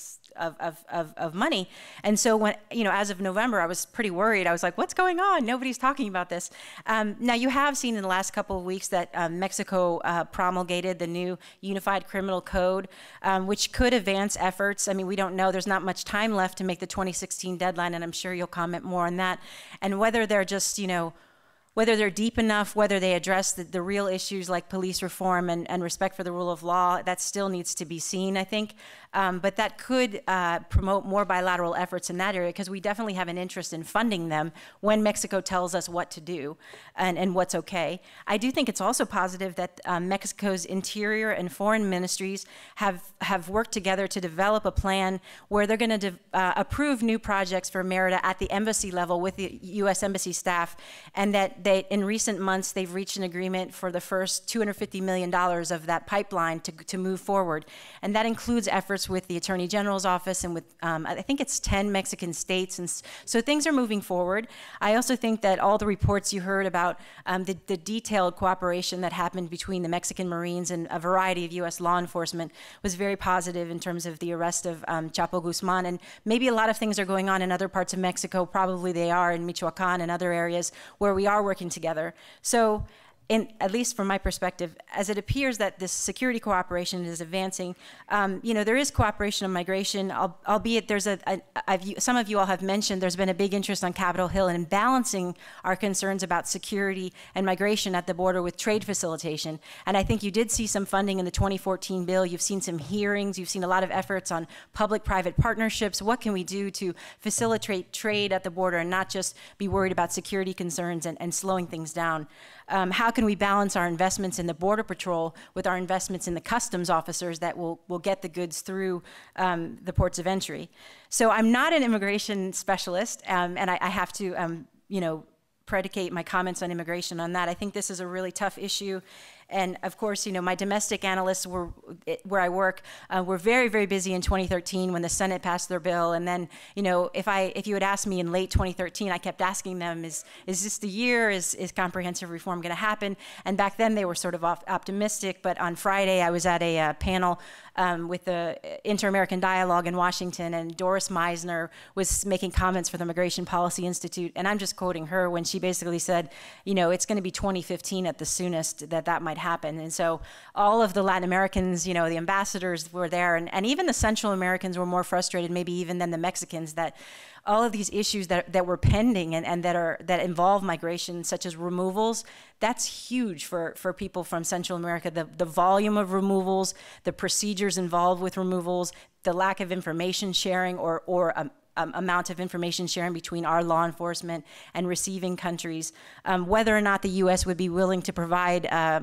of money. And so when, you know, as of November, I was pretty worried. I was like, what's going on? Nobody's talking about this. Now, you have seen in the last couple of weeks that Mexico promulgated the new Unified Criminal Code, which could advance efforts. I mean, we don't know. There's not much time left to make the 2016 deadline, and I'm sure you'll comment more on that. And whether they're just, you know, whether they're deep enough, whether they address the real issues like police reform and respect for the rule of law, that still needs to be seen, I think. But that could promote more bilateral efforts in that area, because we definitely have an interest in funding them when Mexico tells us what to do and what's okay. I do think it's also positive that Mexico's interior and foreign ministries have worked together to develop a plan where they're going to approve new projects for Merida at the embassy level with the U.S. Embassy staff, and that in recent months they've reached an agreement for the first $250 million of that pipeline to move forward. And that includes efforts with the Attorney General's office and with, I think it's 10 Mexican states. And so things are moving forward. I also think that all the reports you heard about the detailed cooperation that happened between the Mexican Marines and a variety of U.S. law enforcement was very positive in terms of the arrest of Chapo Guzman. And maybe a lot of things are going on in other parts of Mexico. Probably they are in Michoacan and other areas where we are working together. So, at least from my perspective, as it appears that this security cooperation is advancing, you know, there is cooperation on migration, albeit there's some of you all have mentioned there's been a big interest on Capitol Hill in balancing our concerns about security and migration at the border with trade facilitation. And I think you did see some funding in the 2014 bill. You've seen some hearings. You've seen a lot of efforts on public-private partnerships. What can we do to facilitate trade at the border and not just be worried about security concerns and slowing things down? How can we balance our investments in the Border Patrol with our investments in the customs officers that will get the goods through the ports of entry? So I'm not an immigration specialist, and I have to, you know, predicate my comments on immigration on that. I think this is a really tough issue. And of course, you know, my domestic analysts where I work were very, very busy in 2013 when the Senate passed their bill. And then, you know, if you had asked me in late 2013, I kept asking them, is this the year? Is comprehensive reform going to happen? And back then they were sort of optimistic. But on Friday, I was at a panel with the Inter-American Dialogue in Washington, and Doris Meisner was making comments for the Migration Policy Institute. And I'm just quoting her when she basically said, you know, it's going to be 2015 at the soonest that might happen. And so all of the Latin Americans, you know, the ambassadors were there, and even the Central Americans were more frustrated maybe even than the Mexicans, that all of these issues that were pending and that involve migration, such as removals, that's huge for people from Central America. The volume of removals, the procedures involved with removals, the lack of information sharing or amount of information sharing between our law enforcement and receiving countries, whether or not the U.S. would be willing to provide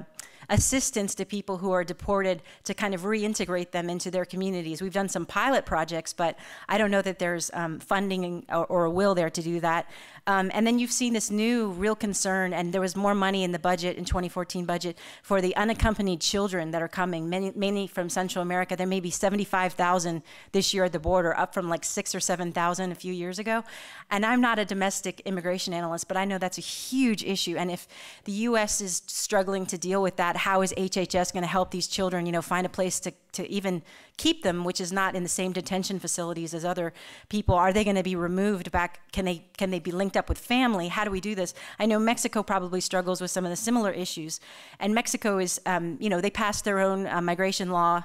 assistance to people who are deported to kind of reintegrate them into their communities. We've done some pilot projects, but I don't know that there's funding or a will there to do that. And then you've seen this new real concern, and there was more money in the budget, in 2014 budget, for the unaccompanied children that are coming, many from Central America. There may be 75,000 this year at the border, up from like 6,000 or 7,000 a few years ago. And I'm not a domestic immigration analyst, but I know that's a huge issue. And if the U.S. is struggling to deal with that, how is HHS going to help these children, you know, find a place to even keep them, which is not in the same detention facilities as other people? Are they going to be removed back? Can they be linked up with family? How do we do this? I know Mexico probably struggles with some of the similar issues. And Mexico is, you know, they passed their own migration law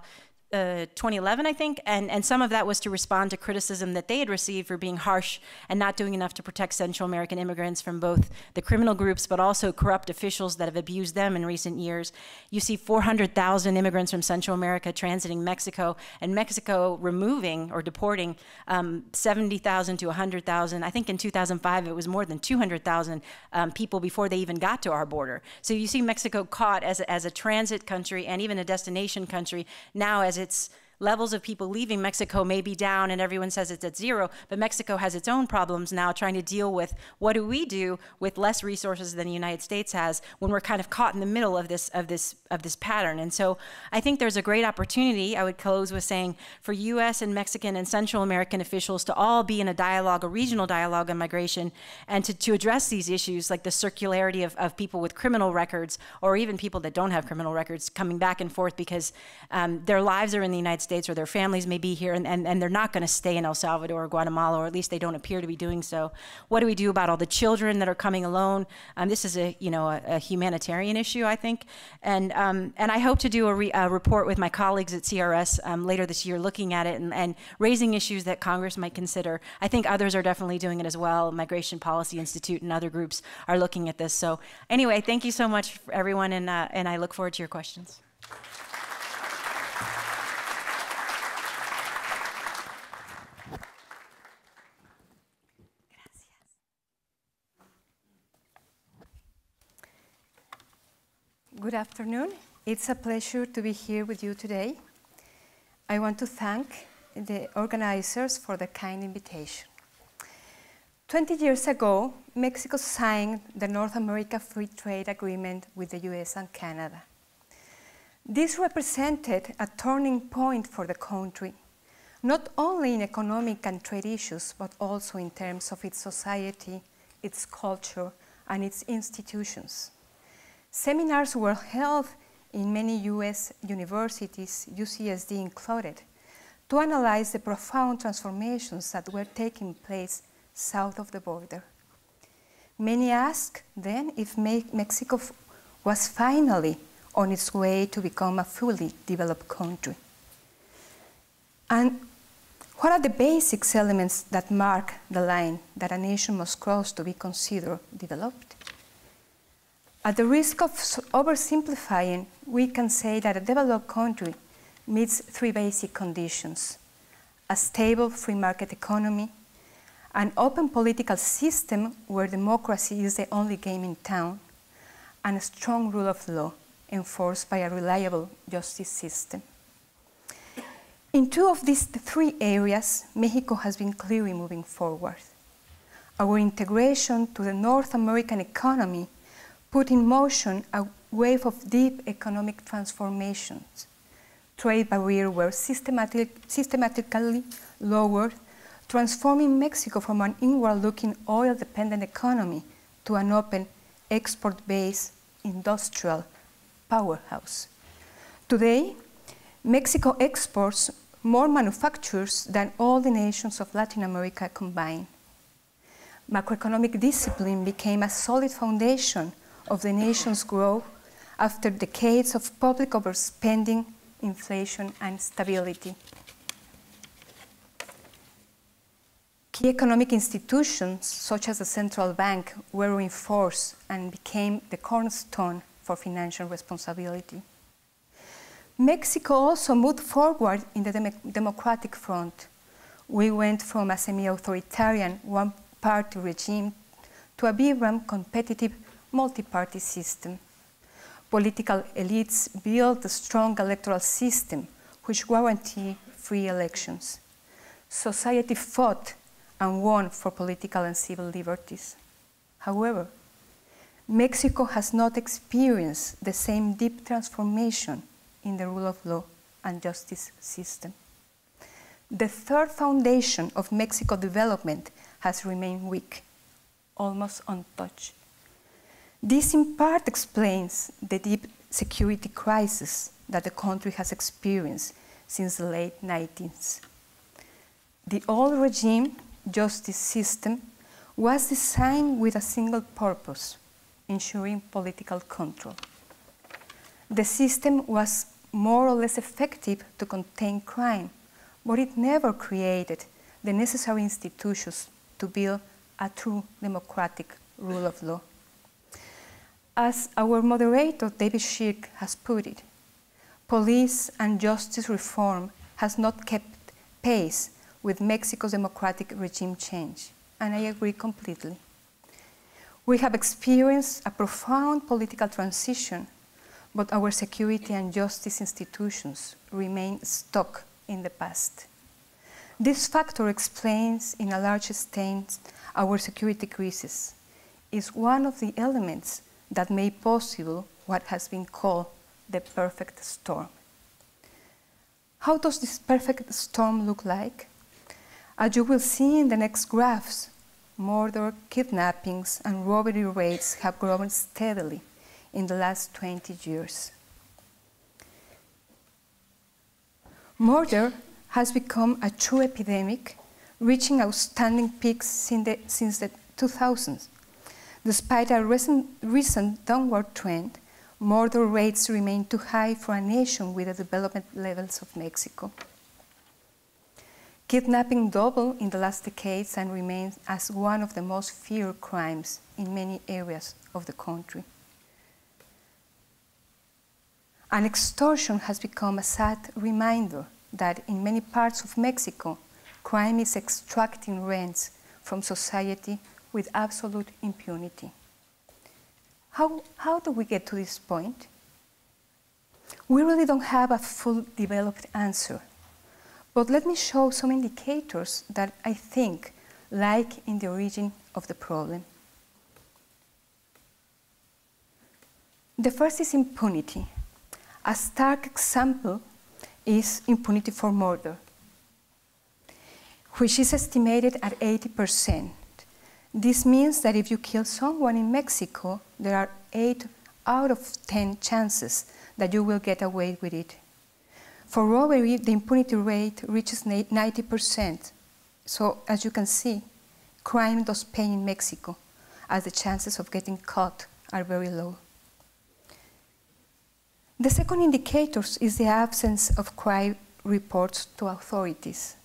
2011, I think, and some of that was to respond to criticism that they had received for being harsh and not doing enough to protect Central American immigrants from both the criminal groups but also corrupt officials that have abused them in recent years. You see 400,000 immigrants from Central America transiting Mexico, and Mexico removing or deporting 70,000 to 100,000. I think in 2005 it was more than 200,000 people before they even got to our border. So you see Mexico caught as a transit country and even a destination country now, as its levels of people leaving Mexico may be down and everyone says it's at zero, but Mexico has its own problems now trying to deal with what do we do with less resources than the United States has when we're kind of caught in the middle of this pattern. And so I think there's a great opportunity, I would close with saying, for US and Mexican and Central American officials to all be in a dialogue, a regional dialogue on migration, and to address these issues like the circularity of people with criminal records, or even people that don't have criminal records coming back and forth because their lives are in the United States or their families may be here, and they're not going to stay in El Salvador or Guatemala, or at least they don't appear to be doing so. What do we do about all the children that are coming alone? This is a humanitarian issue, I think, and I hope to do a report with my colleagues at CRS later this year, looking at it and raising issues that Congress might consider. I think others are definitely doing it as well. Migration Policy Institute and other groups are looking at this. So anyway, thank you so much, everyone, and I look forward to your questions. Good afternoon. It's a pleasure to be here with you today. I want to thank the organizers for the kind invitation. 20 years ago, Mexico signed the North America Free Trade Agreement with the US and Canada. This represented a turning point for the country, not only in economic and trade issues, but also in terms of its society, its culture, and its institutions. Seminars were held in many US universities, UCSD included, to analyze the profound transformations that were taking place south of the border. Many asked then if Mexico was finally on its way to become a fully developed country. And what are the basic elements that mark the line that a nation must cross to be considered developed? At the risk of oversimplifying, we can say that a developed country meets three basic conditions: a stable free market economy, an open political system where democracy is the only game in town, and a strong rule of law enforced by a reliable justice system. In two of these three areas, Mexico has been clearly moving forward. Our integration to the North American economy put in motion a wave of deep economic transformations. Trade barriers were systematically lowered, transforming Mexico from an inward-looking oil-dependent economy to an open, export-based industrial powerhouse. Today, Mexico exports more manufactures than all the nations of Latin America combined. Macroeconomic discipline became a solid foundation of the nation's growth after decades of public overspending, inflation, and stability. Key economic institutions, such as the central bank, were reinforced and became the cornerstone for financial responsibility. Mexico also moved forward in the democratic front. We went from a semi-authoritarian one-party regime to a vibrant, competitive, multi-party system. Political elites built a strong electoral system which guaranteed free elections. Society fought and won for political and civil liberties. However, Mexico has not experienced the same deep transformation in the rule of law and justice system. The third foundation of Mexico's development has remained weak, almost untouched. This in part explains the deep security crisis that the country has experienced since the late 90s. The old regime justice system was designed with a single purpose: ensuring political control. The system was more or less effective to contain crime, but it never created the necessary institutions to build a true democratic rule of law. As our moderator, David Shirk, has put it, police and justice reform has not kept pace with Mexico's democratic regime change, and I agree completely. We have experienced a profound political transition, but our security and justice institutions remain stuck in the past. This factor explains, in a large extent, our security crisis. Is one of the elements that made possible what has been called the perfect storm. How does this perfect storm look like? As you will see in the next graphs, murder, kidnappings, and robbery rates have grown steadily in the last 20 years. Murder has become a true epidemic, reaching outstanding peaks since the 2000s. Despite a recent downward trend, murder rates remain too high for a nation with the development levels of Mexico. Kidnapping doubled in the last decades and remains as one of the most feared crimes in many areas of the country. And extortion has become a sad reminder that in many parts of Mexico, crime is extracting rents from society with absolute impunity. How do we get to this point? We really don't have a full developed answer, but let me show some indicators that I think lie in the origin of the problem. The first is impunity. A stark example is impunity for murder, which is estimated at 80%. This means that if you kill someone in Mexico, there are 8 out of 10 chances that you will get away with it. For robbery, the impunity rate reaches 90%. So, as you can see, crime does pay in Mexico, as the chances of getting caught are very low. The second indicator is the absence of crime reports to authorities.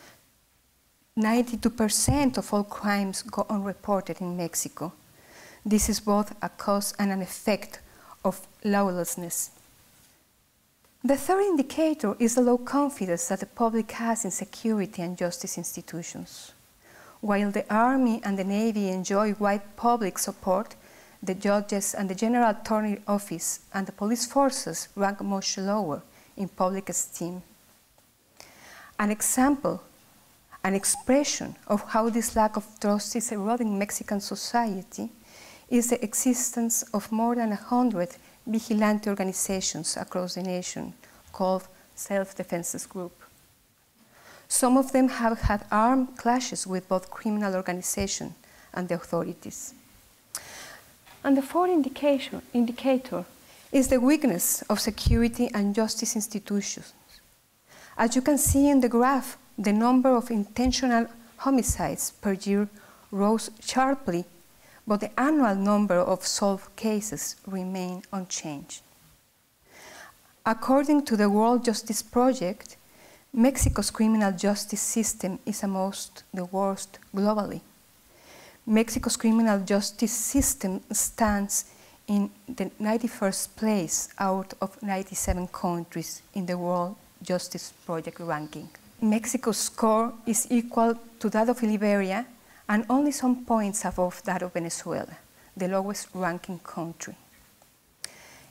92% of all crimes go unreported in Mexico. This is both a cause and an effect of lawlessness. The third indicator is the low confidence that the public has in security and justice institutions. While the Army and the Navy enjoy wide public support, the judges and the General Attorney Office and the police forces rank much lower in public esteem. An example, an expression of how this lack of trust is eroding Mexican society is the existence of more than 100 vigilante organizations across the nation called self-defense groups. Some of them have had armed clashes with both criminal organizations and the authorities. And the fourth indicator is the weakness of security and justice institutions. As you can see in the graph, the number of intentional homicides per year rose sharply, but the annual number of solved cases remained unchanged. According to the World Justice Project, Mexico's criminal justice system is amongst the worst globally. Mexico's criminal justice system stands in the 91st place out of 97 countries in the World Justice Project ranking. Mexico's score is equal to that of Liberia and only some points above that of Venezuela, the lowest ranking country.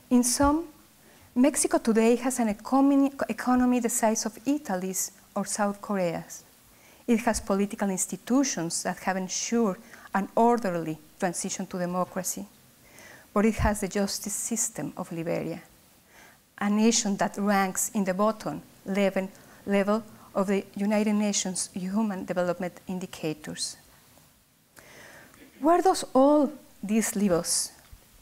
In sum, Mexico today has an economy the size of Italy's or South Korea's. It has political institutions that have ensured an orderly transition to democracy, but it has the justice system of Liberia, a nation that ranks in the bottom level of the United Nations Human Development Indicators. Where does all this leave us?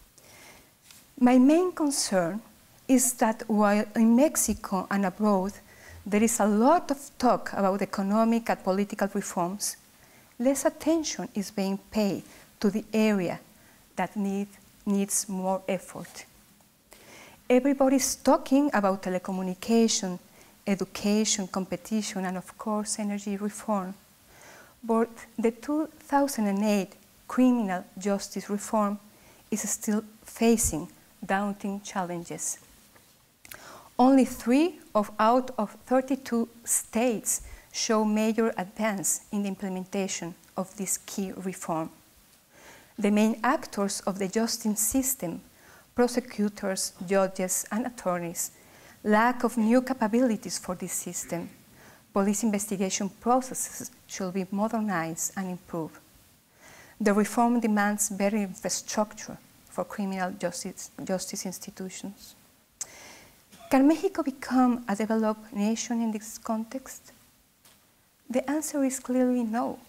My main concern is that while in Mexico and abroad there is a lot of talk about economic and political reforms, less attention is being paid to the area that needs more effort. Everybody's talking about telecommunication, education, competition, and of course energy reform. But the 2008 criminal justice reform is still facing daunting challenges. Only 3 out of 32 states show major advance in the implementation of this key reform. The main actors of the justice system, prosecutors, judges, and attorneys, lack of new capabilities for this system. Police investigation processes should be modernized and improved. The reform demands better infrastructure for criminal justice institutions. Can Mexico become a developed nation in this context? The answer is clearly no.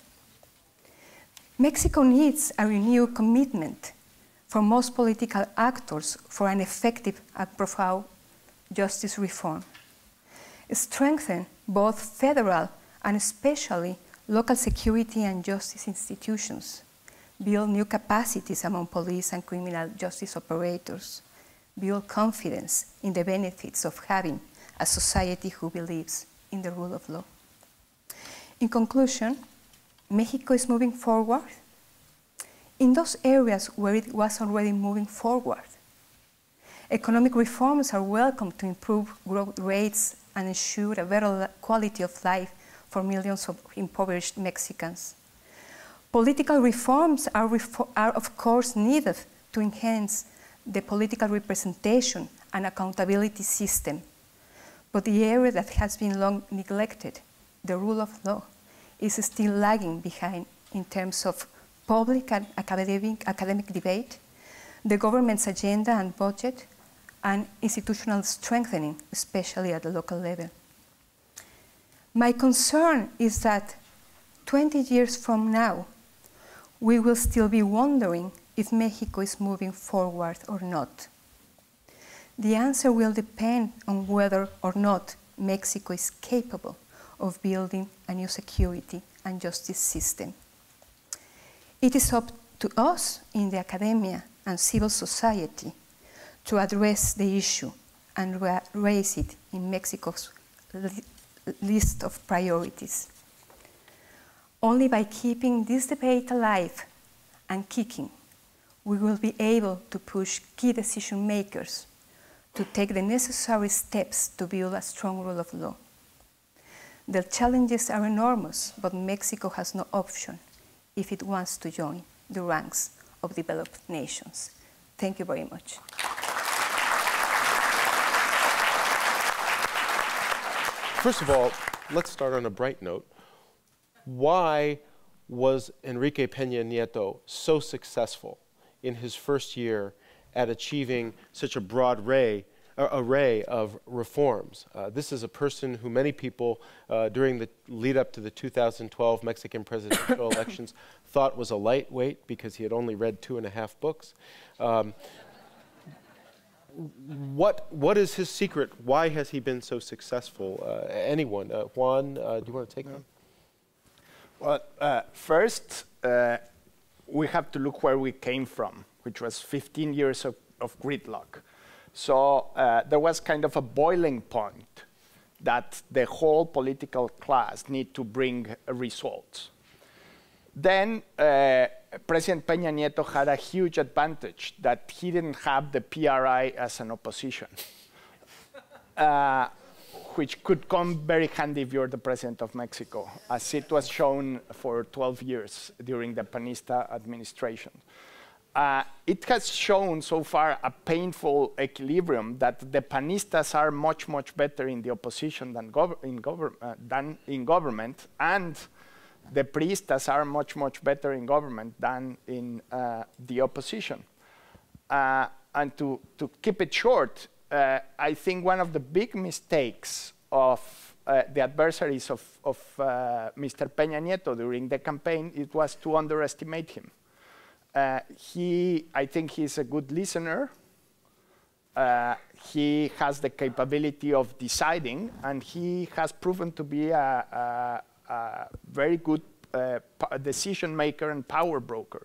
Mexico needs a renewed commitment for most political actors for an effective and profound justice reform. Strengthen both federal and especially local security and justice institutions. Build new capacities among police and criminal justice operators. Build confidence in the benefits of having a society who believes in the rule of law. In conclusion, Mexico is moving forward in those areas where it was already moving forward. Economic reforms are welcome to improve growth rates and ensure a better quality of life for millions of impoverished Mexicans. Political reforms are of course needed to enhance the political representation and accountability system. But the area that has been long neglected, the rule of law, is still lagging behind in terms of public and academic debate, the government's agenda and budget, and institutional strengthening, especially at the local level. My concern is that 20 years from now, we will still be wondering if Mexico is moving forward or not. The answer will depend on whether or not Mexico is capable of building a new security and justice system. It is up to us in the academia and civil society to address the issue and raise it in Mexico's list of priorities. Only by keeping this debate alive and kicking, we will be able to push key decision makers to take the necessary steps to build a strong rule of law. The challenges are enormous, but Mexico has no option if it wants to join the ranks of developed nations. Thank you very much. First of all, let's start on a bright note. Why was Enrique Peña Nieto so successful in his first year at achieving such a broad array of reforms? This is a person who many people during the lead up to the 2012 Mexican presidential elections thought was a lightweight because he had only read 2.5 books. What is his secret? Why has he been so successful? Anyone? Juan, do you want to take that? Well, first, we have to look where we came from, which was 15 years of gridlock. So there was kind of a boiling point that the whole political class need to bring results. Then President Peña Nieto had a huge advantage that he didn't have the PRI as an opposition, which could come very handy if you're the president of Mexico, as it was shown for 12 years during the Panista administration. it has shown so far a painful equilibrium that the panistas are much, much better in the opposition than in government, and the priistas are much, much better in government than in the opposition. And to keep it short, I think one of the big mistakes of the adversaries of Mr. Peña Nieto during the campaign, it was to underestimate him. I think he's a good listener. He has the capability of deciding, and he has proven to be a very good decision maker and power broker.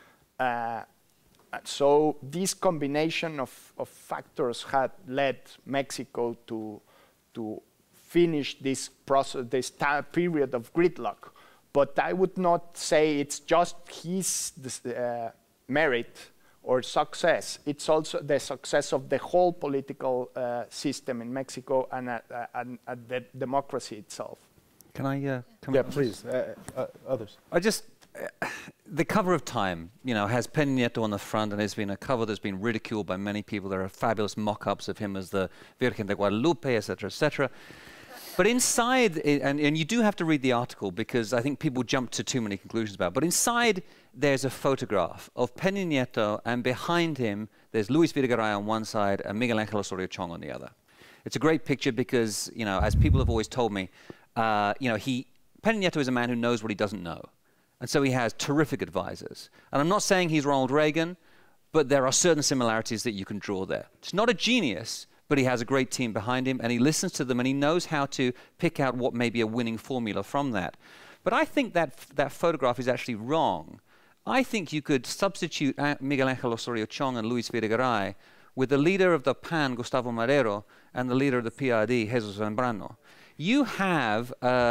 So this combination of factors had led Mexico to finish this process, this period of gridlock. But I would not say it's just his merit or success. It's also the success of the whole political system in Mexico and the democracy itself. Can I come Yeah, in? please, others. The cover of Time, has Peña Nieto on the front, and it's been a cover that's been ridiculed by many people. There are fabulous mock-ups of him as the Virgen de Guadalupe, etc., etc. But inside, and you do have to read the article because I think people jump to too many conclusions about it, but inside there's a photograph of Peña Nieto, and behind him there's Luis Videgaray on one side and Miguel Ángel Osorio Chong on the other. It's a great picture because, as people have always told me, Peña Nieto is a man who knows what he doesn't know. And so he has terrific advisors. And I'm not saying he's Ronald Reagan, but there are certain similarities that you can draw there. It's not a genius, but he has a great team behind him, and he listens to them, and he knows how to pick out what may be a winning formula from that. But I think that photograph is actually wrong. I think you could substitute Miguel Ángel Osorio Chong and Luis Videgaray with the leader of the PAN, Gustavo Madero, and the leader of the PRD, Jesus Zambrano. You have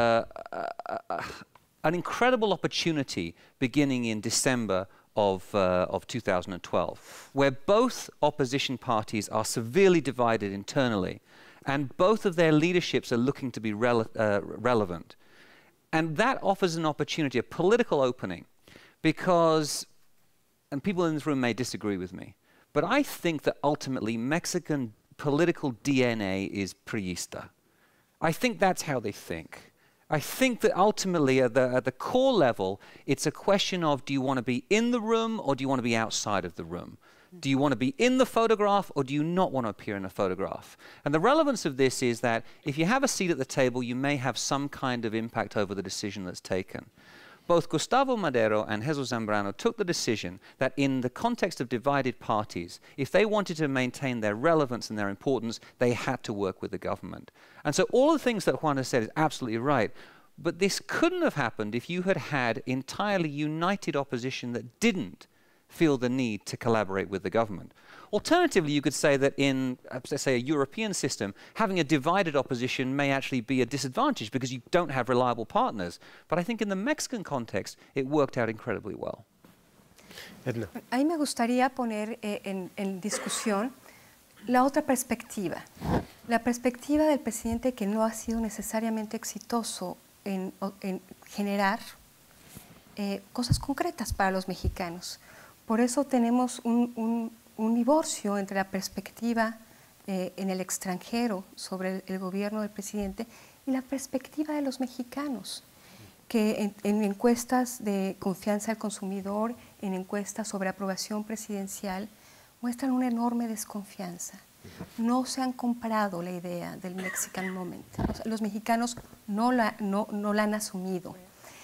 an incredible opportunity beginning in December of 2012, where both opposition parties are severely divided internally, and both of their leaderships are looking to be relevant. And that offers an opportunity, a political opening, because, and people in this room may disagree with me, but I think that ultimately Mexican political DNA is priista. I think that's how they think. I think that ultimately at the core level, it's a question of, do you want to be in the room or do you want to be outside of the room? Do you want to be in the photograph or do you not want to appear in a photograph? And the relevance of this is that if you have a seat at the table, you may have some kind of impact over the decision that's taken. Both Gustavo Madero and Jesus Zambrano took the decision that in the context of divided parties, if they wanted to maintain their relevance and their importance, they had to work with the government. And so all the things that Juan has said is absolutely right. But this couldn't have happened if you had had entirely united opposition that didn't feel the need to collaborate with the government. Alternatively, you could say that in, let's say, a European system, having a divided opposition may actually be a disadvantage because you don't have reliable partners. But I think in the Mexican context, it worked out incredibly well. Edna. A mí me gustaría poner en discusión la otra perspectiva. La perspectiva del presidente que no ha sido necesariamente exitoso en generar cosas concretas para los mexicanos. Por eso tenemos un divorcio entre la perspectiva en el extranjero sobre el gobierno del presidente y la perspectiva de los mexicanos, que en encuestas de confianza del consumidor, en encuestas sobre aprobación presidencial, muestran una enorme desconfianza. No se han comprado la idea del Mexican Moment. Los mexicanos no la han asumido.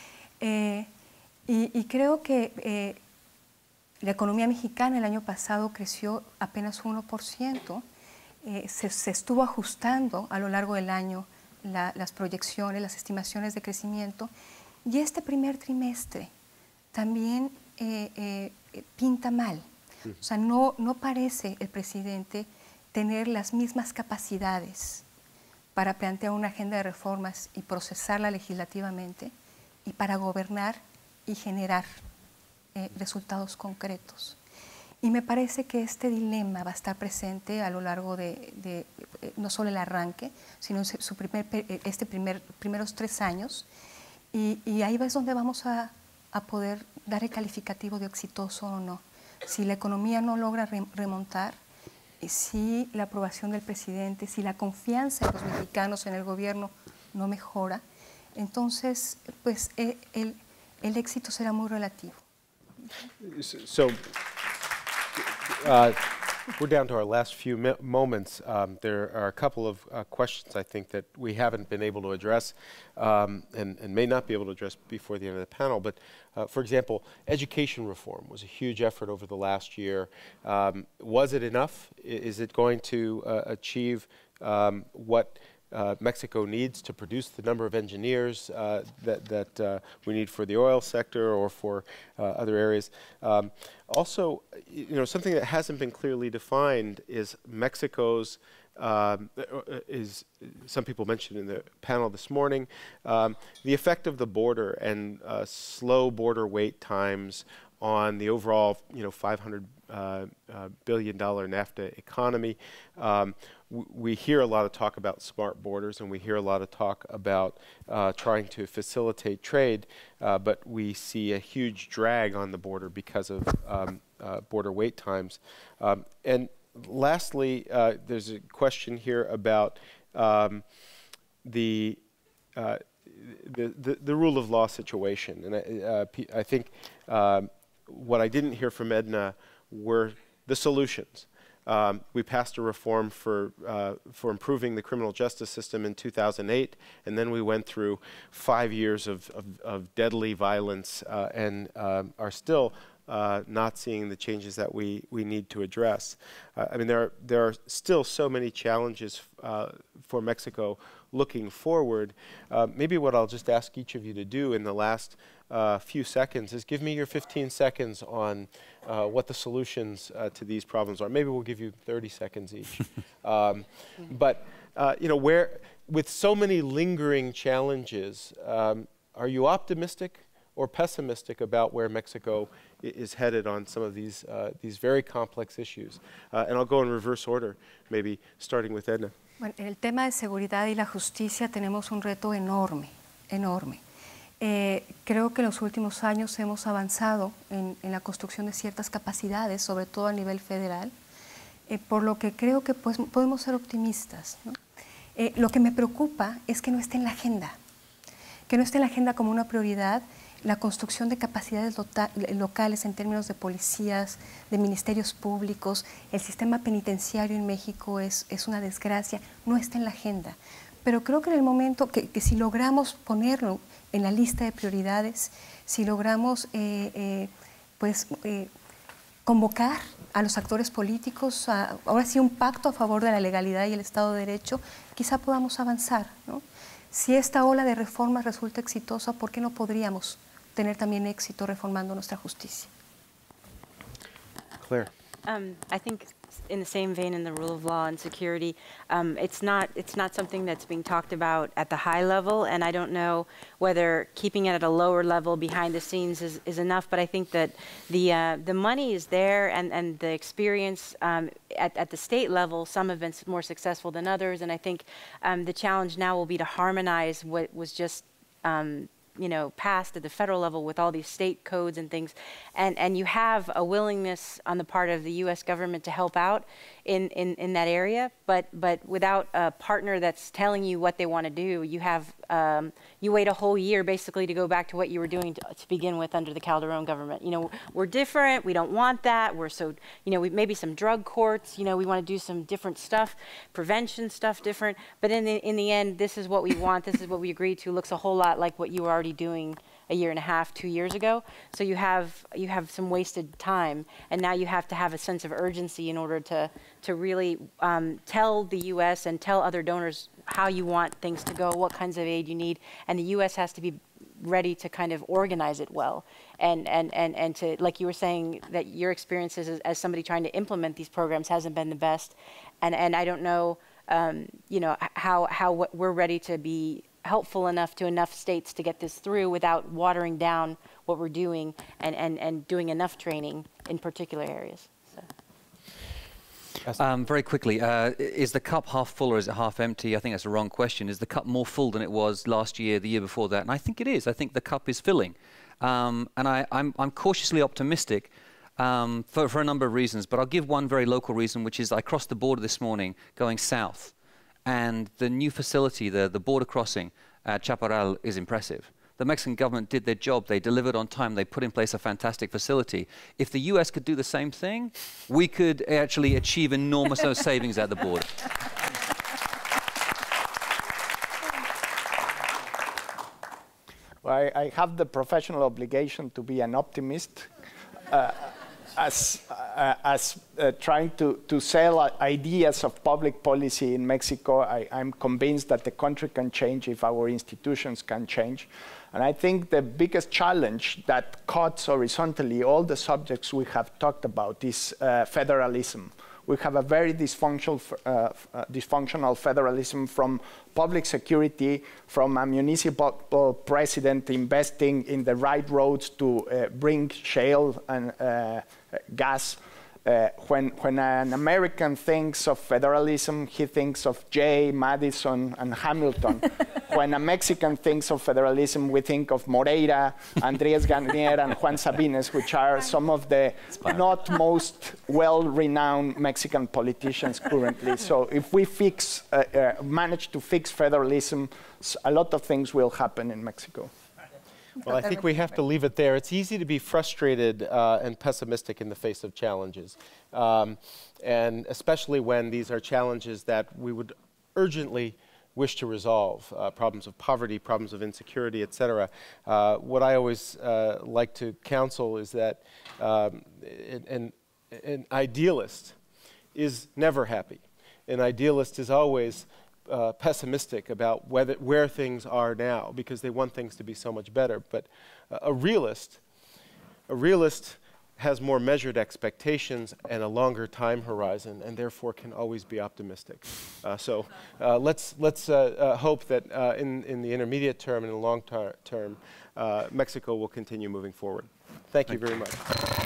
Y creo que la economía mexicana el año pasado creció apenas 1%. Se estuvo ajustando a lo largo del año las proyecciones, las estimaciones de crecimiento. Y este primer trimestre también pinta mal. O sea, no parece el presidente tener las mismas capacidades para plantear una agenda de reformas y procesarla legislativamente y para gobernar y generar resultados concretos. Y me parece que este dilema va a estar presente a lo largo de no solo el arranque, sino primeros 3 años. Y ahí es donde vamos a poder dar el calificativo de exitoso o no. si la economía no logra remontar, si la aprobación del presidente, si la confianza de los mexicanos en el gobierno no mejora, entonces pues el éxito será muy relativo. So, we're down to our last few moments. There are a couple of questions I think that we haven't been able to address and may not be able to address before the end of the panel. But for example, education reform was a huge effort over the last year. Was it enough? Is it going to achieve what Mexico needs to produce the number of engineers that we need for the oil sector or for other areas? Also, you know, something that hasn't been clearly defined is Mexico's, some people mentioned in the panel this morning, the effect of the border and slow border wait times on the overall, you know, $500 billion NAFTA economy. We hear a lot of talk about smart borders, and we hear a lot of talk about trying to facilitate trade, but we see a huge drag on the border because of border wait times. And lastly, there's a question here about the rule of law situation, and I think what I didn't hear from Edna were the solutions. We passed a reform for improving the criminal justice system in 2008, and then we went through 5 years of deadly violence and are still not seeing the changes that we need to address. I mean, there are still so many challenges for Mexico looking forward. Maybe what I'll just ask each of you to do in the last few seconds is give me your 15 seconds on what the solutions to these problems are. Maybe we'll give you 30 seconds each. But you know, with so many lingering challenges, are you optimistic or pessimistic about where Mexico is headed on some of these very complex issues? And I'll go in reverse order, maybe starting with Edna. Bueno, en el tema de seguridad y la justicia tenemos un reto enorme, enorme. Creo que en los últimos años hemos avanzado en la construcción de ciertas capacidades, sobre todo a nivel federal, por lo que creo que pues, podemos ser optimistas, ¿no? Lo que me preocupa es que no esté en la agenda, como una prioridad la construcción de capacidades locales en términos de policías, de ministerios públicos. El sistema penitenciario en México es una desgracia, no está en la agenda. Pero creo que en el momento que si logramos ponerlo en la lista de prioridades, si logramos convocar a los actores políticos, ahora sí un pacto a favor de la legalidad y el Estado de Derecho, quizá podamos avanzar, ¿no? Si esta ola de reformas resulta exitosa, ¿por qué no podríamos tener también éxito reformando nuestra justicia? Claire. I think in the same vein in the rule of law and security, it's not something that's being talked about at the high level, and I don't know whether keeping it at a lower level behind the scenes is enough, but I think that the money is there and the experience at the state level, some have been more successful than others, and I think the challenge now will be to harmonize what was just you know, passed at the federal level with all these state codes and things, and you have a willingness on the part of the U.S. government to help out in that area, but without a partner that's telling you what they want to do, you have you wait a whole year basically to go back to what you were doing to begin with under the Calderon government. You know, we're different, we don't want that, we're so, you know, maybe some drug courts, you know, we want to do some different stuff, prevention stuff different, but in the end, this is what we want, this is what we agreed to, looks a whole lot like what you were already doing a year and a half, 2 years ago. So you have some wasted time, and now you have to have a sense of urgency in order to really tell the U.S. and tell other donors how you want things to go, what kinds of aid you need, and the U.S. has to be ready to kind of organize it well, and to, like you were saying, that your experiences as somebody trying to implement these programs hasn't been the best, and I don't know, you know, how we're ready to be helpful enough to enough states to get this through without watering down what we're doing and doing enough training in particular areas. So. Very quickly, is the cup half full or is it half empty? I think that's a wrong question. Is the cup more full than it was last year, the year before that? And I think it is. I think the cup is filling. And I'm cautiously optimistic for a number of reasons, but I'll give one very local reason, which is I crossed the border this morning going south, and the new facility, the border crossing at Chaparral, is impressive. The Mexican government did their job. They delivered on time. They put in place a fantastic facility. If the US could do the same thing, we could actually achieve enormous savings at the border. Well, I have the professional obligation to be an optimist. As trying to sell ideas of public policy in Mexico, I'm convinced that the country can change if our institutions can change. And I think the biggest challenge that cuts horizontally all the subjects we have talked about is federalism. We have a very dysfunctional federalism, from public security, from a municipal president investing in the right roads to bring shale and gas. When an American thinks of federalism, he thinks of Jay, Madison, and Hamilton. When a Mexican thinks of federalism, we think of Moreira, Andrés Garnier, and Juan Sabines, which are some of the not most well-renowned Mexican politicians currently. So if we manage to fix federalism, a lot of things will happen in Mexico. Well, I think we have to leave it there. It's easy to be frustrated and pessimistic in the face of challenges, and especially when these are challenges that we would urgently wish to resolve, problems of poverty, problems of insecurity, etc. What I always like to counsel is that an idealist is never happy. An idealist is always pessimistic about where things are now, because they want things to be so much better. But a realist has more measured expectations and a longer time horizon, and therefore can always be optimistic. So let's hope that in the intermediate term and the long term, Mexico will continue moving forward. Thank you very much.